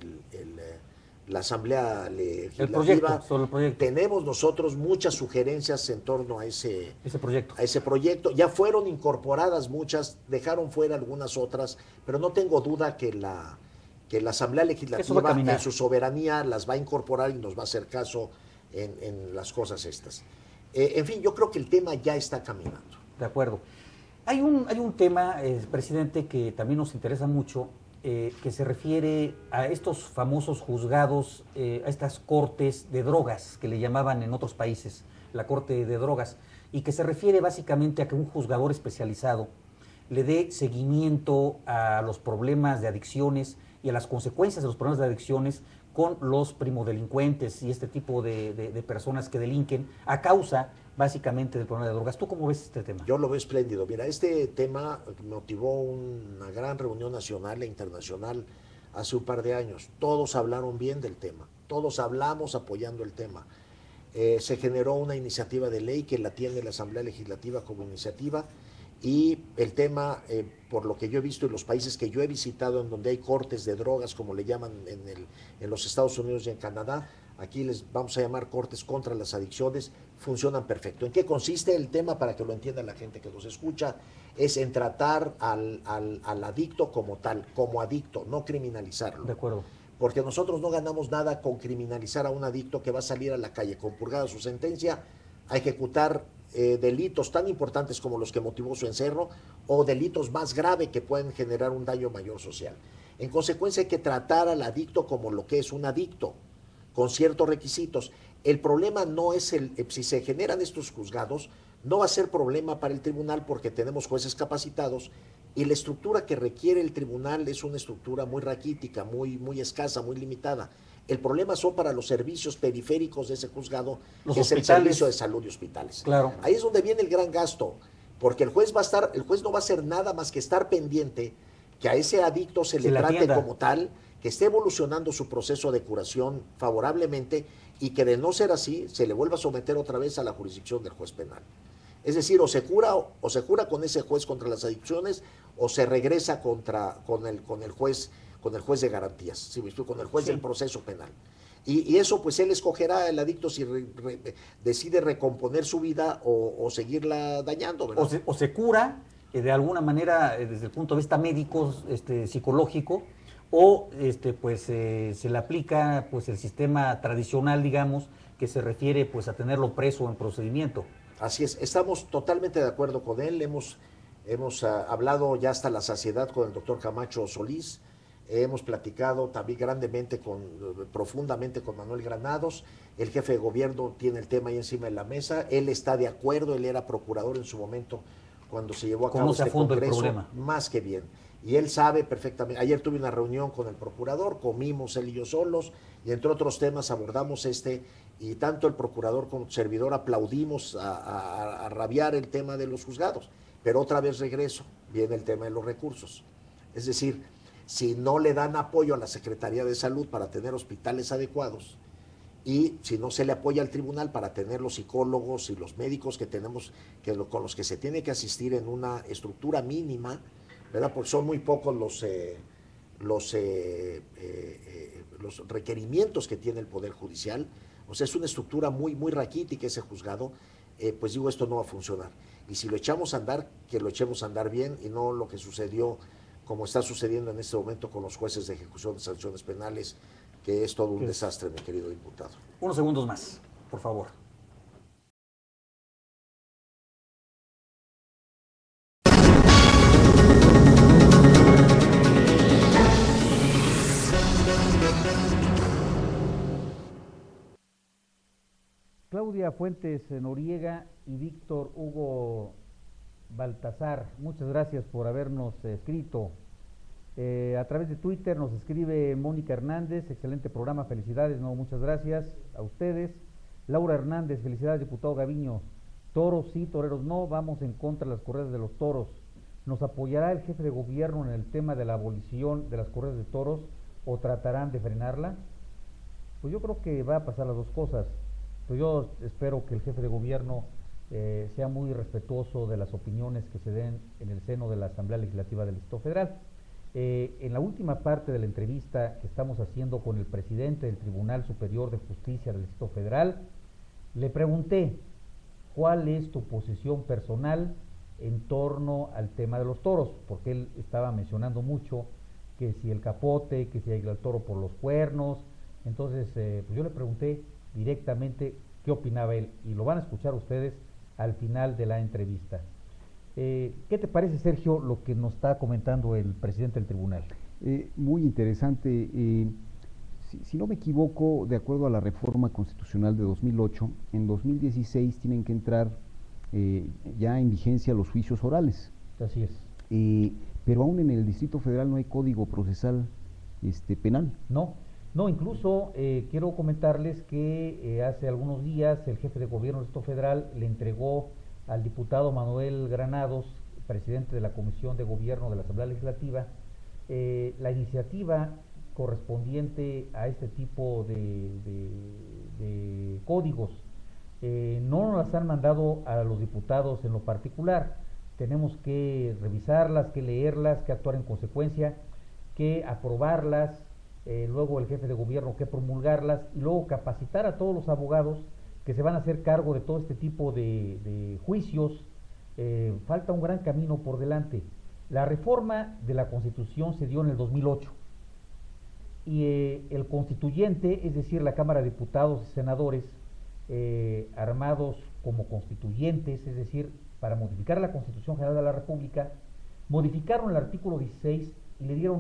[SPEAKER 3] la Asamblea Legislativa.
[SPEAKER 1] Sobre el proyecto.
[SPEAKER 3] Tenemos nosotros muchas sugerencias en torno a ese
[SPEAKER 1] proyecto.
[SPEAKER 3] A ese proyecto. Ya fueron incorporadas muchas, dejaron fuera algunas otras, pero no tengo duda que la Asamblea Legislativa en su soberanía las va a incorporar y nos va a hacer caso en las cosas estas. En fin, yo creo que el tema ya está caminando.
[SPEAKER 1] De acuerdo. Hay un tema, presidente, que también nos interesa mucho, que se refiere a estos famosos juzgados, a estas cortes de drogas, que le llamaban en otros países la corte de drogas, y que se refiere básicamente a que un juzgador especializado le dé seguimiento a los problemas de adicciones y a las consecuencias de los problemas de adicciones con los primodelincuentes y este tipo de personas que delinquen a causa básicamente del problema de drogas. ¿Tú cómo ves este tema?
[SPEAKER 3] Yo lo veo espléndido. Mira, este tema motivó una gran reunión nacional e internacional hace un par de años. Todos hablaron bien del tema, todos hablamos apoyando el tema. Se generó una iniciativa de ley que la tiene la Asamblea Legislativa como iniciativa y el tema, por lo que yo he visto en los países que yo he visitado, en donde hay cortes de drogas, como le llaman en los Estados Unidos y en Canadá, aquí les vamos a llamar cortes contra las adicciones, funcionan perfecto. ¿En qué consiste el tema? Para que lo entienda la gente que nos escucha, es en tratar al adicto como tal, como adicto, no criminalizarlo.
[SPEAKER 1] De acuerdo.
[SPEAKER 3] Porque nosotros no ganamos nada con criminalizar a un adicto que va a salir a la calle con purgada su sentencia a ejecutar delitos tan importantes como los que motivó su encerro o delitos más graves que pueden generar un daño mayor social. En consecuencia hay que tratar al adicto como lo que es un adicto, con ciertos requisitos. El problema no es si se generan estos juzgados, no va a ser problema para el tribunal porque tenemos jueces capacitados y la estructura que requiere el tribunal es una estructura muy raquítica, muy escasa, muy limitada. El problema son para los servicios periféricos de ese juzgado, que es el servicio de salud y hospitales.
[SPEAKER 1] Claro.
[SPEAKER 3] Ahí es donde viene el gran gasto, porque el juez no va a hacer nada más que estar pendiente que a ese adicto se le trate como tal, que esté evolucionando su proceso de curación favorablemente y que de no ser así se le vuelva a someter otra vez a la jurisdicción del juez penal. Es decir, o se cura con ese juez contra las adicciones o se regresa con el juez de garantías, ¿sí? Con el juez del proceso penal. Y eso pues él escogerá el adicto si decide recomponer su vida o seguirla dañando, ¿verdad?
[SPEAKER 1] O se cura de alguna manera desde el punto de vista médico, psicológico, o pues se le aplica pues el sistema tradicional, digamos, que se refiere pues a tenerlo preso en procedimiento.
[SPEAKER 3] Así es, estamos totalmente de acuerdo con él, hemos hablado ya hasta la saciedad con el doctor Camacho Solís, hemos platicado también profundamente con Manuel Granados, el jefe de gobierno tiene el tema ahí encima de la mesa, él está de acuerdo, él era procurador en su momento cuando se llevó a cabo este congreso, más que bien. Y él sabe perfectamente, ayer tuve una reunión con el procurador, comimos él y yo solos, y entre otros temas abordamos y tanto el procurador como el servidor aplaudimos a rabiar el tema de los juzgados. Pero otra vez regreso, viene el tema de los recursos. Es decir, si no le dan apoyo a la Secretaría de Salud para tener hospitales adecuados, y si no se le apoya al tribunal para tener los psicólogos y los médicos que tenemos, con los que se tiene que asistir en una estructura mínima, ¿verdad? Porque son muy pocos los requerimientos que tiene el Poder Judicial, o sea, es una estructura muy raquítica ese juzgado, pues digo, esto no va a funcionar. Y si lo echamos a andar, que lo echemos a andar bien y no lo que sucedió, como está sucediendo en este momento con los jueces de ejecución de sanciones penales, que es todo un desastre, mi querido diputado.
[SPEAKER 1] Unos segundos más, por favor. Claudia Fuentes Noriega y Víctor Hugo Baltasar, muchas gracias por habernos escrito. A través de Twitter nos escribe Mónica Hernández, excelente programa, felicidades, no, muchas gracias a ustedes. Laura Hernández, felicidades, diputado Gaviño. Toros sí, toreros no, vamos en contra de las corridas de los toros. ¿Nos apoyará el jefe de gobierno en el tema de la abolición de las corridas de toros o tratarán de frenarla? Pues yo creo que va a pasar las dos cosas. Pues yo espero que el jefe de gobierno sea muy respetuoso de las opiniones que se den en el seno de la Asamblea Legislativa del Distrito Federal. En la última parte de la entrevista que estamos haciendo con el presidente del Tribunal Superior de Justicia del Distrito Federal, le pregunté cuál es tu posición personal en torno al tema de los toros, porque él estaba mencionando mucho que si el capote, que si hay el toro por los cuernos. Entonces pues yo le pregunté directamente qué opinaba él, y lo van a escuchar ustedes al final de la entrevista. ¿Qué te parece, Sergio, lo que nos está comentando el presidente del tribunal?
[SPEAKER 2] Muy interesante. Si no me equivoco, de acuerdo a la reforma constitucional de 2008, en 2016 tienen que entrar ya en vigencia los juicios orales.
[SPEAKER 1] Así es.
[SPEAKER 2] Pero aún en el Distrito Federal no hay código procesal penal.
[SPEAKER 1] No, incluso quiero comentarles que hace algunos días el jefe de gobierno del Distrito Federal le entregó al diputado Manuel Granados, presidente de la Comisión de Gobierno de la Asamblea Legislativa, la iniciativa correspondiente a este tipo de códigos. No nos las han mandado a los diputados en lo particular, tenemos que revisarlas, que leerlas, que actuar en consecuencia, que aprobarlas, luego el jefe de gobierno que promulgarlas y luego capacitar a todos los abogados que se van a hacer cargo de todo este tipo de juicios. Falta un gran camino por delante. La reforma de la Constitución se dio en el 2008 y el constituyente, es decir, la Cámara de Diputados y Senadores, armados como constituyentes, es decir, para modificar la Constitución General de la República, modificaron el artículo 16 y le dieron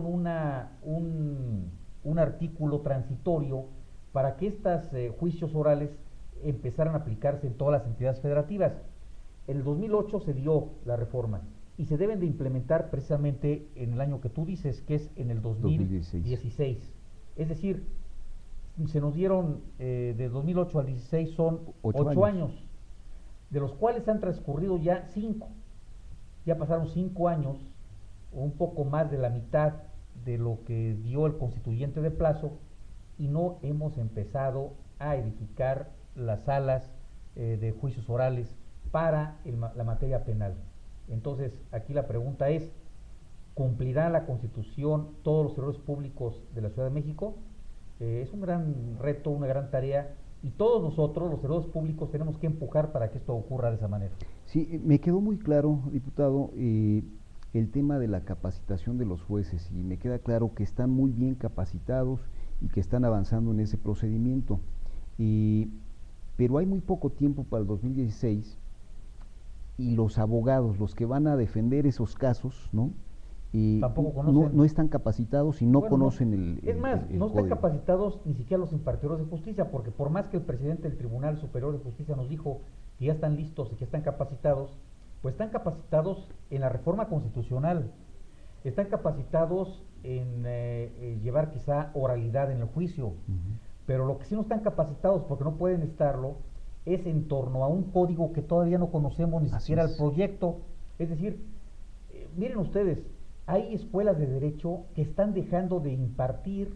[SPEAKER 1] un artículo transitorio para que estos juicios orales empezaran a aplicarse en todas las entidades federativas. En el 2008 se dio la reforma y se deben de implementar precisamente en el año que tú dices, que es en el 2016. Es decir, se nos dieron de 2008 al 16 son 8 años, de los cuales han transcurrido ya 5. Ya pasaron 5 años, o un poco más de la mitad de lo que dio el constituyente de plazo, y no hemos empezado a edificar las salas de juicios orales para la materia penal. Entonces, aquí la pregunta es, ¿cumplirá la Constitución todos los servidores públicos de la Ciudad de México? Es un gran reto, una gran tarea, y todos nosotros, los servidores públicos, tenemos que empujar para que esto ocurra de esa manera.
[SPEAKER 2] Sí, me quedó muy claro, diputado, el tema de la capacitación de los jueces, y me queda claro que están muy bien capacitados y que están avanzando en ese procedimiento. Pero hay muy poco tiempo para el 2016 y los abogados, los que van a defender esos casos, ¿no?
[SPEAKER 1] Tampoco conocen.
[SPEAKER 2] No están capacitados y no conocen el
[SPEAKER 1] Es más,
[SPEAKER 2] el
[SPEAKER 1] no están
[SPEAKER 2] código.
[SPEAKER 1] capacitados ni siquiera los impartidores de justicia, porque por más que el presidente del Tribunal Superior de Justicia nos dijo que ya están listos y que están capacitados, pues están capacitados en la reforma constitucional, están capacitados en llevar quizá oralidad en el juicio, pero lo que sí no están capacitados, porque no pueden estarlo, es en torno a un código que todavía no conocemos ni siquiera el proyecto. Es decir, miren ustedes, hay escuelas de derecho que están dejando de impartir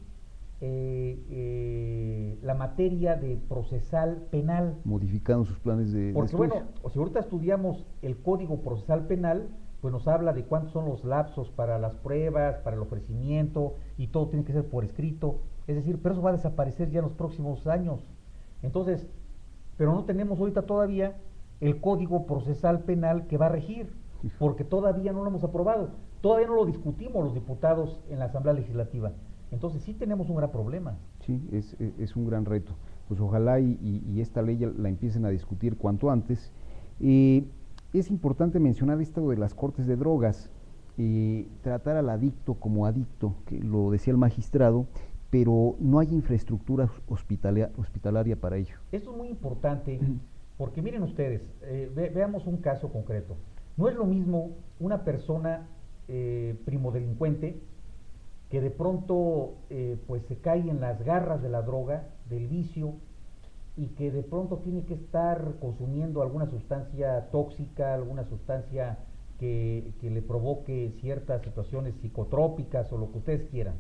[SPEAKER 1] la materia de procesal penal.
[SPEAKER 2] Modificando sus planes de
[SPEAKER 1] Porque
[SPEAKER 2] estudio.
[SPEAKER 1] bueno, si ahorita estudiamos el Código Procesal Penal, pues nos habla de cuántos son los lapsos para las pruebas, para el ofrecimiento, y todo tiene que ser por escrito. Es decir, pero eso va a desaparecer ya en los próximos años. Entonces, pero no tenemos ahorita todavía el Código Procesal Penal que va a regir, porque todavía no lo hemos aprobado, todavía no lo discutimos los diputados en la Asamblea Legislativa. Entonces sí tenemos un gran problema.
[SPEAKER 2] Sí, es un gran reto. Pues ojalá y esta ley la empiecen a discutir cuanto antes. Es importante mencionar esto de las cortes de drogas, tratar al adicto como adicto, que lo decía el magistrado, pero no hay infraestructura hospitalaria para ello.
[SPEAKER 1] Esto es muy importante porque miren ustedes, veamos un caso concreto. No es lo mismo una persona primodelincuente que de pronto pues se cae en las garras de la droga, del vicio, y que de pronto tiene que estar consumiendo alguna sustancia tóxica, alguna sustancia que le provoque ciertas situaciones psicotrópicas o lo que ustedes quieran.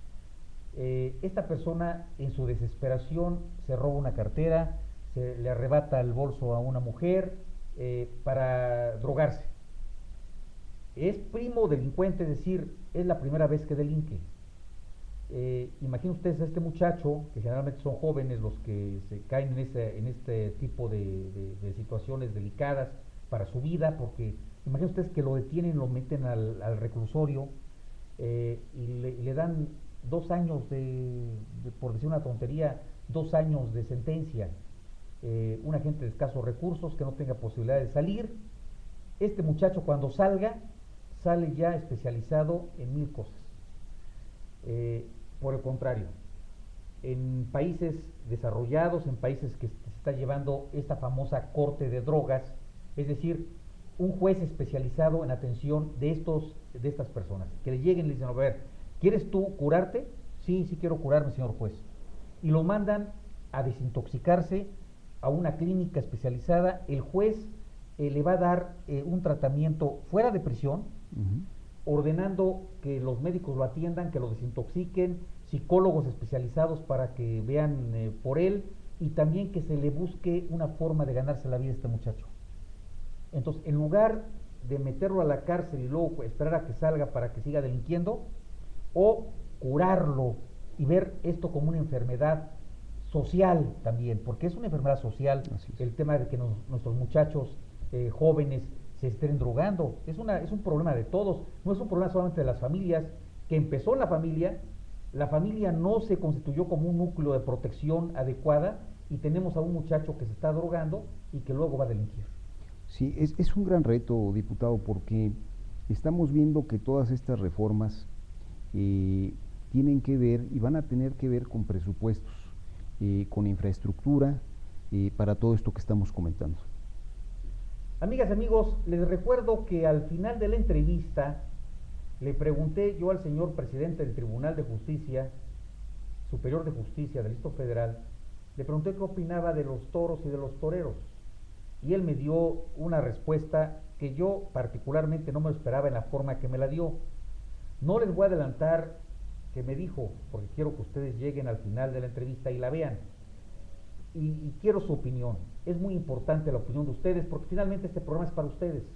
[SPEAKER 1] Esta persona en su desesperación se roba una cartera, se le arrebata el bolso a una mujer para drogarse. Es primo delincuente, es decir, es la primera vez que delinque. Imaginen ustedes a este muchacho, que generalmente son jóvenes los que se caen en este tipo de situaciones delicadas para su vida, porque imaginen ustedes que lo detienen, lo meten al reclusorio y le dan 2 años por decir una tontería, 2 años de sentencia. Una gente de escasos recursos que no tenga posibilidad de salir. Este muchacho cuando salga, sale ya especializado en 1000 cosas. Por el contrario, en países desarrollados, en países que se está llevando esta famosa corte de drogas, es decir, un juez especializado en atención de estas personas, que le lleguen y le dicen, a ver, ¿quieres tú curarte? Sí, sí quiero curarme, señor juez. Y lo mandan a desintoxicarse a una clínica especializada. El juez le va a dar un tratamiento fuera de prisión, ordenando que los médicos lo atiendan, que lo desintoxiquen, psicólogos especializados para que vean por él, y también que se le busque una forma de ganarse la vida a este muchacho. Entonces, en lugar de meterlo a la cárcel y luego esperar a que salga para que siga delinquiendo, o curarlo y ver esto como una enfermedad social también, porque es una enfermedad social el tema de que nuestros muchachos jóvenes se estén drogando. Es un problema de todos, no es un problema solamente de las familias, que empezó en la familia no se constituyó como un núcleo de protección adecuada y tenemos a un muchacho que se está drogando y que luego va a delinquir.
[SPEAKER 2] Sí, es un gran reto, diputado, porque estamos viendo que todas estas reformas tienen que ver y van a tener que ver con presupuestos, con infraestructura, para todo esto que estamos comentando.
[SPEAKER 1] Amigas y amigos, les recuerdo que al final de la entrevista le pregunté yo al señor presidente del Tribunal de Justicia, Superior de Justicia del Distrito Federal, le pregunté qué opinaba de los toros y de los toreros. Y él me dio una respuesta que yo particularmente no me lo esperaba en la forma que me la dio. No les voy a adelantar qué me dijo, porque quiero que ustedes lleguen al final de la entrevista y la vean. Y quiero su opinión. Es muy importante la opinión de ustedes, porque finalmente este programa es para ustedes.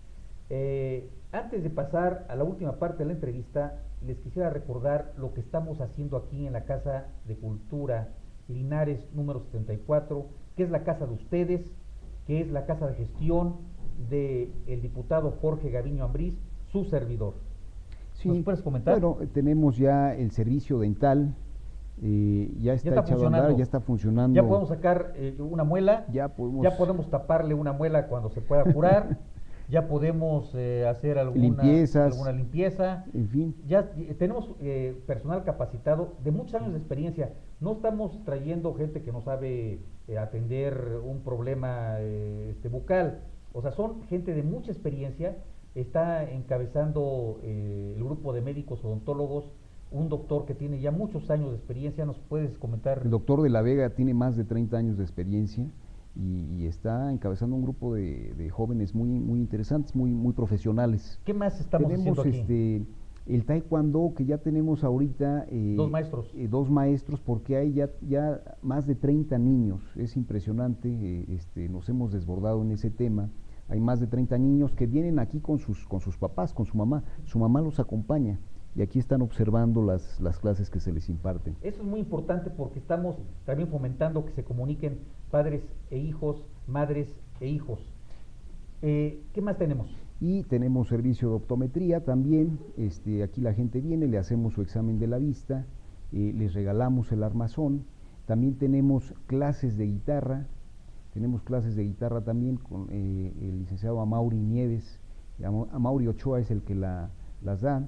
[SPEAKER 1] Antes de pasar a la última parte de la entrevista, les quisiera recordar lo que estamos haciendo aquí en la Casa de Cultura Linares número 74, que es la casa de ustedes, que es la casa de gestión del diputado Jorge Gaviño Ambriz, su servidor.
[SPEAKER 2] Sí,
[SPEAKER 1] ¿Nos puedes comentar?
[SPEAKER 2] Bueno, tenemos ya el servicio dental, ya está echado a andar, ya está funcionando.
[SPEAKER 1] Ya podemos sacar una muela, ya podemos taparle una muela cuando se pueda curar, ya podemos hacer alguna limpieza,
[SPEAKER 2] en fin.
[SPEAKER 1] Ya tenemos personal capacitado de muchos años de experiencia. No estamos trayendo gente que no sabe atender un problema bucal, o sea, son gente de mucha experiencia. Está encabezando el grupo de médicos odontólogos un doctor que tiene ya muchos años de experiencia. ¿Nos puedes comentar?
[SPEAKER 2] El doctor de la Vega tiene más de 30 años de experiencia y está encabezando un grupo de jóvenes muy interesantes, muy profesionales.
[SPEAKER 1] ¿Qué más estamos haciendo aquí?
[SPEAKER 2] El taekwondo, que ya tenemos ahorita
[SPEAKER 1] 2 maestros.
[SPEAKER 2] 2 maestros, porque hay ya más de 30 niños. Es impresionante, nos hemos desbordado en ese tema. Hay más de 30 niños que vienen aquí con sus papás, con su mamá. Su mamá los acompaña y aquí están observando las clases que se les imparten.
[SPEAKER 1] Eso es muy importante porque estamos también fomentando que se comuniquen padres e hijos, madres e hijos. ¿Qué más tenemos?
[SPEAKER 2] Y tenemos servicio de optometría también. Aquí la gente viene, le hacemos su examen de la vista, les regalamos el armazón. También tenemos clases de guitarra. Tenemos clases de guitarra también con el licenciado Amaury Nieves. Amaury Ochoa es el que las da.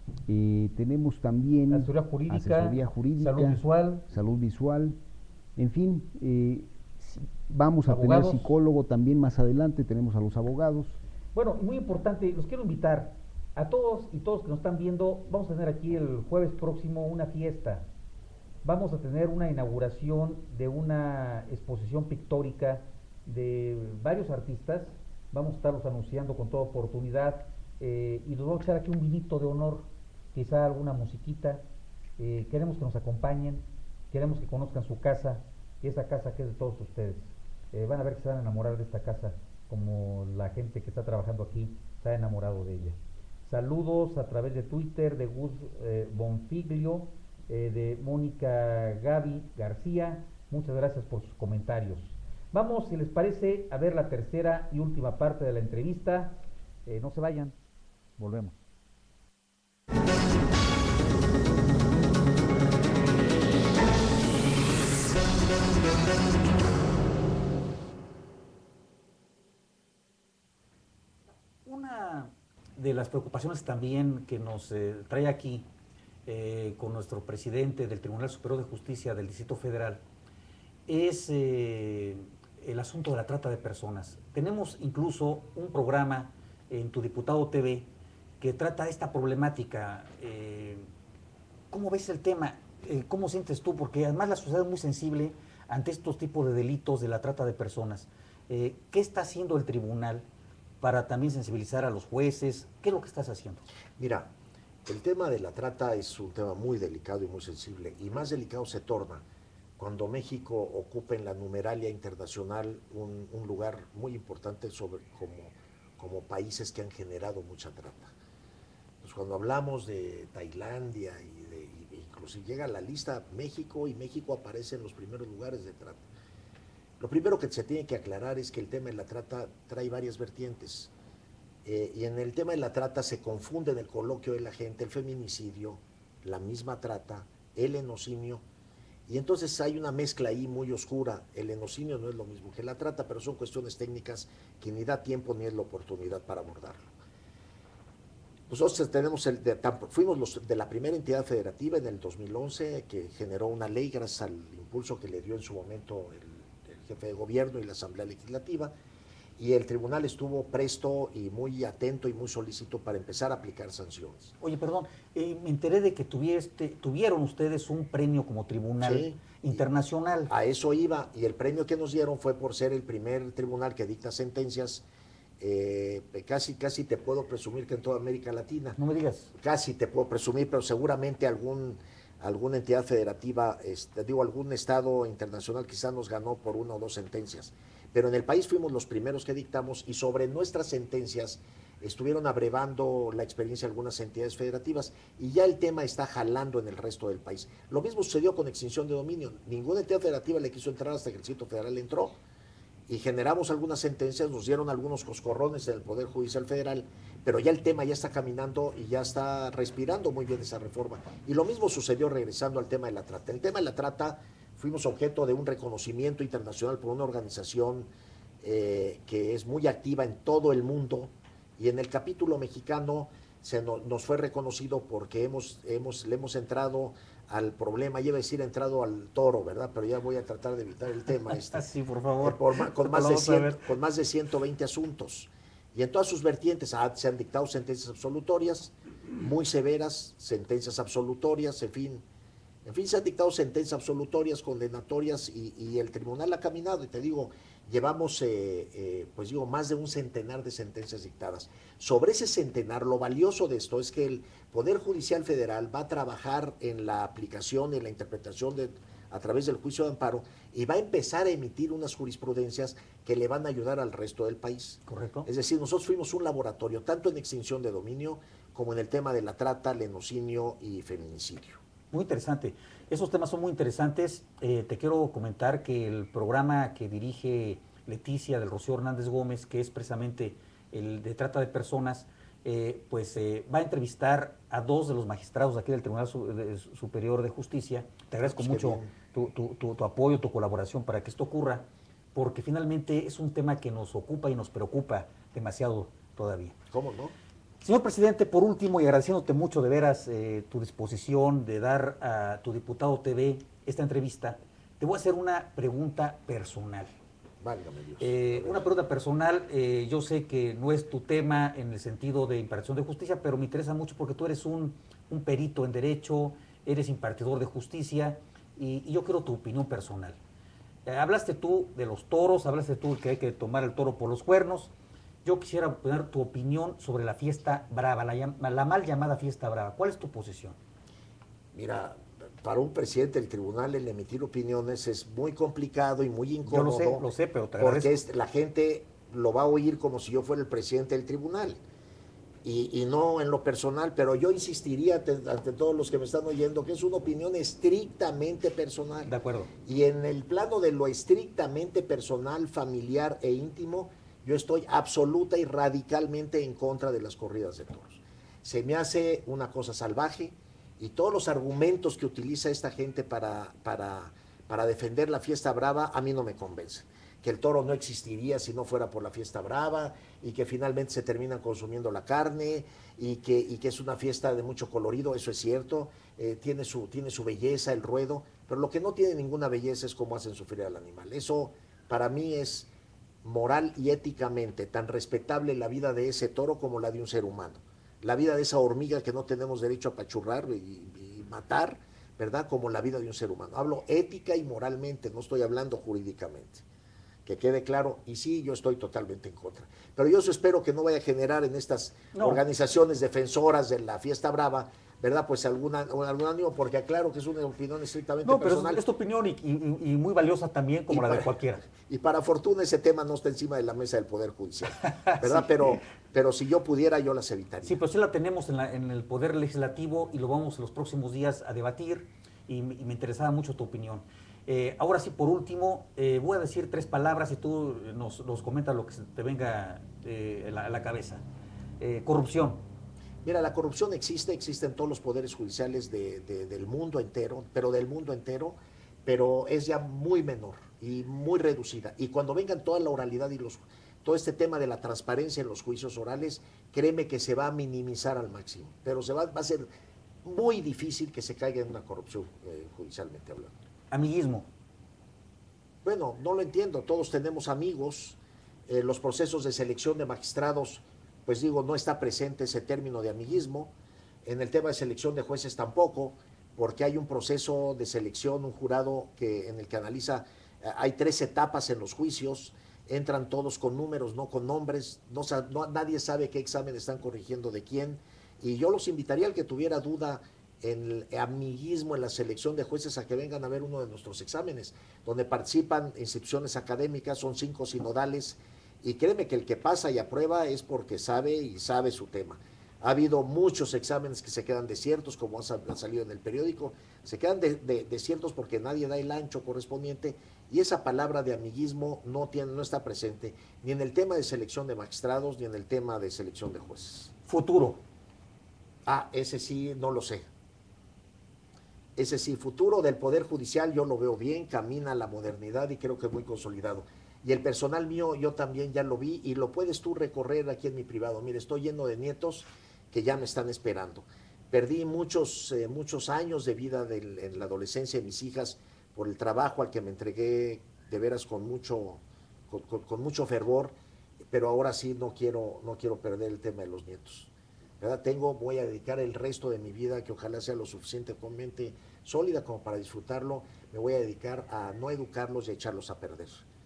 [SPEAKER 2] Tenemos también
[SPEAKER 1] asesoría jurídica,
[SPEAKER 2] salud visual, en fin, vamos a
[SPEAKER 1] abogados.
[SPEAKER 2] tener psicólogo también más adelante, tenemos a los abogados.
[SPEAKER 1] Bueno, y muy importante, los quiero invitar a todos y todos que nos están viendo. Vamos a tener aquí el jueves próximo una fiesta. Vamos a tener una inauguración de una exposición pictórica de varios artistas. Vamos a estarlos anunciando con toda oportunidad, y nos vamos a echar aquí un vinito de honor, quizá alguna musiquita. Queremos que nos acompañen, queremos que conozcan su casa, esa casa que es de todos ustedes. Van a ver que se van a enamorar de esta casa, como la gente que está trabajando aquí se ha enamorado de ella. Saludos a través de Twitter de Gus Bonfiglio, de Mónica Gaby García. Muchas gracias por sus comentarios. Vamos, si les parece, a ver la tercera y última parte de la entrevista. No se vayan, volvemos. Una de las preocupaciones también que nos trae aquí con nuestro presidente del Tribunal Superior de Justicia del Distrito Federal es el asunto de la trata de personas. Tenemos incluso un programa en Tu Diputado TV que trata esta problemática. ¿Cómo ves el tema? ¿Cómo sientes tú? Porque además la sociedad es muy sensible ante estos tipos de delitos de la trata de personas. ¿Qué está haciendo el tribunal para también sensibilizar a los jueces? ¿Qué es lo que estás haciendo?
[SPEAKER 3] Mira, el tema de la trata es un tema muy delicado y muy sensible, y más delicado se torna cuando México ocupa en la numeralia internacional un lugar muy importante como países que han generado mucha trata. Pues cuando hablamos de Tailandia inclusive llega a la lista México, y México aparece en los primeros lugares de trata. Lo primero que se tiene que aclarar es que el tema de la trata trae varias vertientes. Y en el tema de la trata se confunde en el coloquio de la gente el feminicidio, la misma trata, el enocinio, y entonces hay una mezcla ahí muy oscura. El enocinio no es lo mismo que la trata, pero son cuestiones técnicas que ni da tiempo ni es la oportunidad para abordarlo. Nosotros fuimos los de la primera entidad federativa en el 2011 que generó una ley gracias al impulso que le dio en su momento el jefe de gobierno y la Asamblea Legislativa, y el tribunal estuvo presto y muy atento y muy solícito para empezar a aplicar sanciones.
[SPEAKER 1] Oye, perdón, me enteré de que tuvieron ustedes un premio como tribunal internacional.
[SPEAKER 3] A eso iba, y el premio que nos dieron fue por ser el primer tribunal que dicta sentencias. Casi te puedo presumir que en toda América Latina.
[SPEAKER 1] No me digas.
[SPEAKER 3] Casi te puedo presumir, pero seguramente alguna entidad federativa, algún estado internacional quizás nos ganó por una o dos sentencias. Pero en el país fuimos los primeros que dictamos, y sobre nuestras sentencias estuvieron abrevando la experiencia algunas entidades federativas, y ya el tema está jalando en el resto del país. Lo mismo sucedió con extinción de dominio. Ninguna entidad federativa le quiso entrar hasta que el Distrito Federal entró, y generamos algunas sentencias, nos dieron algunos coscorrones en el Poder Judicial Federal, pero ya el tema ya está caminando y ya está respirando muy bien esa reforma. Y lo mismo sucedió regresando al tema de la trata. El tema de la trata fuimos objeto de un reconocimiento internacional por una organización que es muy activa en todo el mundo, y en el capítulo mexicano nos fue reconocido porque le hemos entrado al problema, iba a decir entrado al toro, ¿verdad? Pero ya voy a tratar de evitar el tema.
[SPEAKER 1] Sí, por favor.
[SPEAKER 3] Con más de 120 asuntos. Y en todas sus vertientes se han dictado sentencias absolutorias, muy severas, sentencias absolutorias, en fin, se han dictado sentencias absolutorias, condenatorias, y el tribunal ha caminado, y te digo, llevamos más de un centenar de sentencias dictadas. Sobre ese centenar, lo valioso de esto es que el Poder Judicial Federal va a trabajar en la aplicación, en la interpretación a través del juicio de amparo, y va a empezar a emitir unas jurisprudencias que le van a ayudar al resto del país.
[SPEAKER 1] Correcto.
[SPEAKER 3] Es decir, nosotros fuimos un laboratorio, tanto en extinción de dominio como en el tema de la trata, lenocinio y feminicidio.
[SPEAKER 1] Muy interesante. Esos temas son muy interesantes. Te quiero comentar que el programa que dirige Leticia del Rocío Hernández Gómez, que es precisamente el de trata de personas, va a entrevistar a dos de los magistrados aquí del Tribunal Superior de Justicia. Te agradezco mucho tu apoyo, tu colaboración para que esto ocurra, porque finalmente es un tema que nos ocupa y nos preocupa demasiado todavía.
[SPEAKER 3] ¿Cómo no?
[SPEAKER 1] Señor presidente, por último, y agradeciéndote mucho de veras tu disposición de dar a tu diputado TV esta entrevista, te voy a hacer una pregunta personal.
[SPEAKER 3] Válgame Dios.
[SPEAKER 1] Una pregunta personal, yo sé que no es tu tema en el sentido de impartición de justicia, pero me interesa mucho porque tú eres un perito en derecho, eres impartidor de justicia y yo quiero tu opinión personal. Hablaste tú de los toros, hablaste tú de que hay que tomar el toro por los cuernos. Yo quisiera poner tu opinión sobre la fiesta brava, la mal llamada fiesta brava. ¿Cuál es tu posición?
[SPEAKER 3] Mira, para un presidente del tribunal el emitir opiniones es muy complicado y muy
[SPEAKER 1] Yo
[SPEAKER 3] incómodo.
[SPEAKER 1] lo sé, pero te
[SPEAKER 3] porque
[SPEAKER 1] agradezco.
[SPEAKER 3] la gente lo va a oír como si yo fuera el presidente del tribunal. Y no en lo personal, pero yo insistiría ante todos los que me están oyendo que es una opinión estrictamente personal.
[SPEAKER 1] De acuerdo.
[SPEAKER 3] Y en el plano de lo estrictamente personal, familiar e íntimo, yo estoy absoluta y radicalmente en contra de las corridas de toros. Se me hace una cosa salvaje y todos los argumentos que utiliza esta gente para defender la fiesta brava a mí no me convencen. Que el toro no existiría si no fuera por la fiesta brava y que finalmente se terminan consumiendo la carne y que es una fiesta de mucho colorido, eso es cierto, tiene su belleza el ruedo, pero lo que no tiene ninguna belleza es cómo hacen sufrir al animal. Eso para mí es moral y éticamente tan respetable la vida de ese toro como la de un ser humano. La vida de esa hormiga que no tenemos derecho a apachurrar y matar, ¿verdad? Como la vida de un ser humano. Hablo ética y moralmente, no estoy hablando jurídicamente. Que quede claro, y sí, yo estoy totalmente en contra. Pero yo espero que no vaya a generar en estas organizaciones defensoras de la fiesta brava, ¿verdad? Pues algún ánimo, porque aclaro que es una opinión estrictamente personal.
[SPEAKER 1] Pero es tu opinión y muy valiosa también como la de cualquiera.
[SPEAKER 3] Y para fortuna ese tema no está encima de la mesa del Poder Judicial, ¿verdad? Sí. Pero si yo pudiera, yo las evitaría.
[SPEAKER 1] Sí, pero sí la tenemos en el Poder Legislativo y lo vamos en los próximos días a debatir y me interesaba mucho tu opinión. Ahora sí, por último, voy a decir 3 palabras y tú nos comentas lo que se te venga a la cabeza. Corrupción.
[SPEAKER 3] Mira, la corrupción existe en todos los poderes judiciales del mundo entero, pero es ya muy menor y muy reducida. Y cuando vengan toda la oralidad y todo este tema de la transparencia en los juicios orales, créeme que se va a minimizar al máximo, pero va a ser muy difícil que se caiga en una corrupción judicialmente hablando.
[SPEAKER 1] Amiguismo.
[SPEAKER 3] Bueno, no lo entiendo, todos tenemos amigos, los procesos de selección de magistrados, pues digo, no está presente ese término de amiguismo, en el tema de selección de jueces tampoco, porque hay un proceso de selección, un jurado en el que analiza, hay 3 etapas en los juicios, entran todos con números, no con nombres, nadie sabe qué examen están corrigiendo de quién, y yo los invitaría al que tuviera duda en el amiguismo en la selección de jueces a que vengan a ver uno de nuestros exámenes, donde participan instituciones académicas, son 5 sinodales, y créeme que el que pasa y aprueba es porque sabe su tema. Ha habido muchos exámenes que se quedan desiertos, como ha salido en el periódico, se quedan desiertos porque nadie da el ancho correspondiente, y esa palabra de amiguismo no está presente ni en el tema de selección de magistrados ni en el tema de selección de jueces.
[SPEAKER 1] Futuro.
[SPEAKER 3] Ese sí no lo sé. Ese sí, futuro del Poder Judicial yo lo veo bien, camina a la modernidad y creo que muy consolidado. Y el personal mío yo también ya lo vi y lo puedes tú recorrer aquí en mi privado. Mire, estoy lleno de nietos que ya me están esperando. Perdí muchos años de vida en la adolescencia de mis hijas por el trabajo al que me entregué de veras con mucho fervor, pero ahora sí no quiero perder el tema de los nietos. ¿Verdad? Voy a dedicar el resto de mi vida, que ojalá sea lo suficientemente sólida como para disfrutarlo, me voy a dedicar a no educarlos y a echarlos a perder.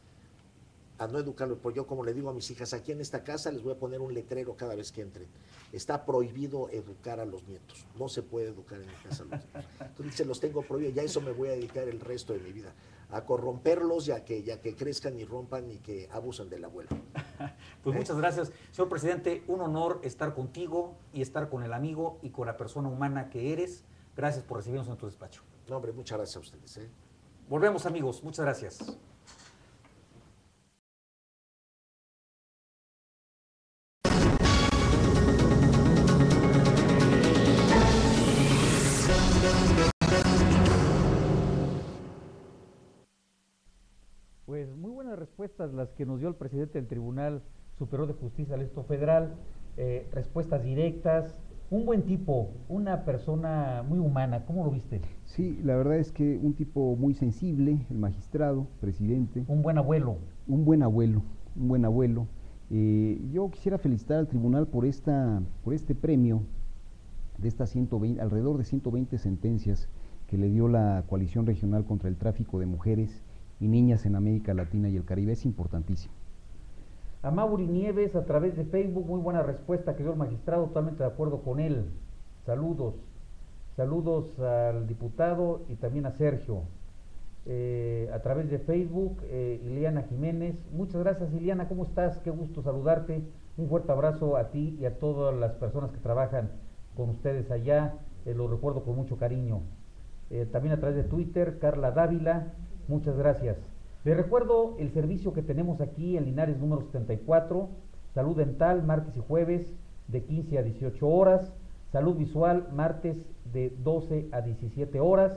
[SPEAKER 3] A no educarlos, porque yo como le digo a mis hijas, aquí en esta casa les voy a poner un letrero cada vez que entren. Está prohibido educar a los nietos, no se puede educar en mi casa a los nietos. Entonces se los tengo prohibido, ya eso me voy a dedicar el resto de mi vida, a corromperlos ya que crezcan y rompan y que abusen del abuelo.
[SPEAKER 1] Pues muchas gracias, señor presidente, un honor estar contigo y estar con el amigo y con la persona humana que eres. Gracias por recibirnos en tu despacho.
[SPEAKER 3] No, hombre, muchas gracias a ustedes.
[SPEAKER 1] Volvemos, amigos, muchas gracias. Pues muy buenas respuestas las que nos dio el presidente del Tribunal Superior de Justicia del Estado Federal. respuestas directas, un buen tipo, una persona muy humana. ¿Cómo lo viste?
[SPEAKER 2] Sí, la verdad es que un tipo muy sensible, el magistrado, presidente.
[SPEAKER 1] Un buen abuelo.
[SPEAKER 2] Un buen abuelo, un buen abuelo. Yo quisiera felicitar al tribunal por este premio de estas 120, alrededor de 120 sentencias que le dio la Coalición Regional contra el Tráfico de Mujeres y Niñas en América Latina y el Caribe. Es importantísimo.
[SPEAKER 1] A Mauri Nieves, a través de Facebook, muy buena respuesta que dio el magistrado, totalmente de acuerdo con él. Saludos. Saludos al diputado y también a Sergio. A través de Facebook, Ileana Jiménez. Muchas gracias, Ileana, ¿cómo estás? Qué gusto saludarte. Un fuerte abrazo a ti y a todas las personas que trabajan con ustedes allá. Lo recuerdo con mucho cariño. También a través de Twitter, Carla Dávila. Muchas gracias. Les recuerdo el servicio que tenemos aquí en Linares número 74, salud dental, martes y jueves de 15 a 18 horas, salud visual, martes de 12 a 17 horas,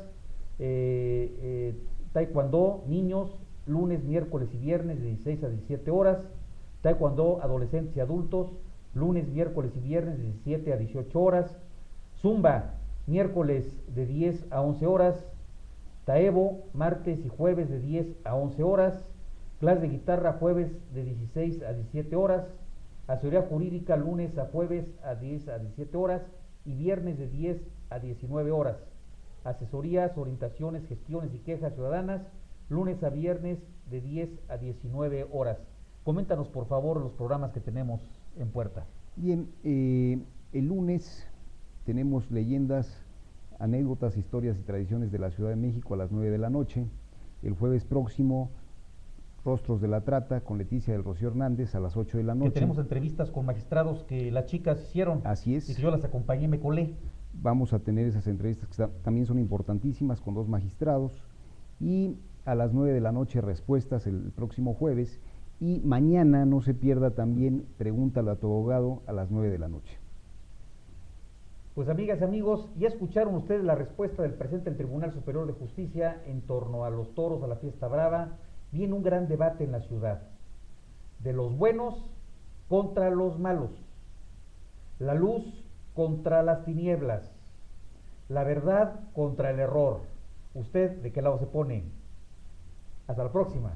[SPEAKER 1] taekwondo, niños, lunes, miércoles y viernes de 16 a 17 horas, taekwondo, adolescentes y adultos, lunes, miércoles y viernes de 17 a 18 horas, zumba, miércoles de 10 a 11 horas, Taebo, martes y jueves de 10 a 11 horas, clase de guitarra jueves de 16 a 17 horas, asesoría jurídica lunes a jueves a 10 a 17 horas y viernes de 10 a 19 horas, asesorías, orientaciones, gestiones y quejas ciudadanas, lunes a viernes de 10 a 19 horas. Coméntanos por favor los programas que tenemos en puerta.
[SPEAKER 2] Bien, el lunes tenemos leyendas, anécdotas, historias y tradiciones de la Ciudad de México a las 9 de la noche. El jueves próximo, Rostros de la Trata con Leticia del Rocío Hernández a las 8 de la noche.
[SPEAKER 1] Que tenemos entrevistas con magistrados que las chicas hicieron.
[SPEAKER 2] Así es.
[SPEAKER 1] Y que yo las acompañé, me colé.
[SPEAKER 2] Vamos a tener esas entrevistas que también son importantísimas con 2 magistrados. Y a las 9 de la noche respuestas el próximo jueves. Y mañana no se pierda también Pregúntale a tu abogado a las 9 de la noche.
[SPEAKER 1] Pues amigas y amigos, ya escucharon ustedes la respuesta del presidente del Tribunal Superior de Justicia en torno a los toros, a la fiesta brava. Viene un gran debate en la ciudad, de los buenos contra los malos, la luz contra las tinieblas, la verdad contra el error. ¿Usted de qué lado se pone? Hasta la próxima.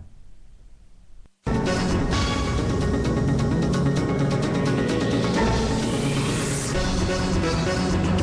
[SPEAKER 4] Thank you.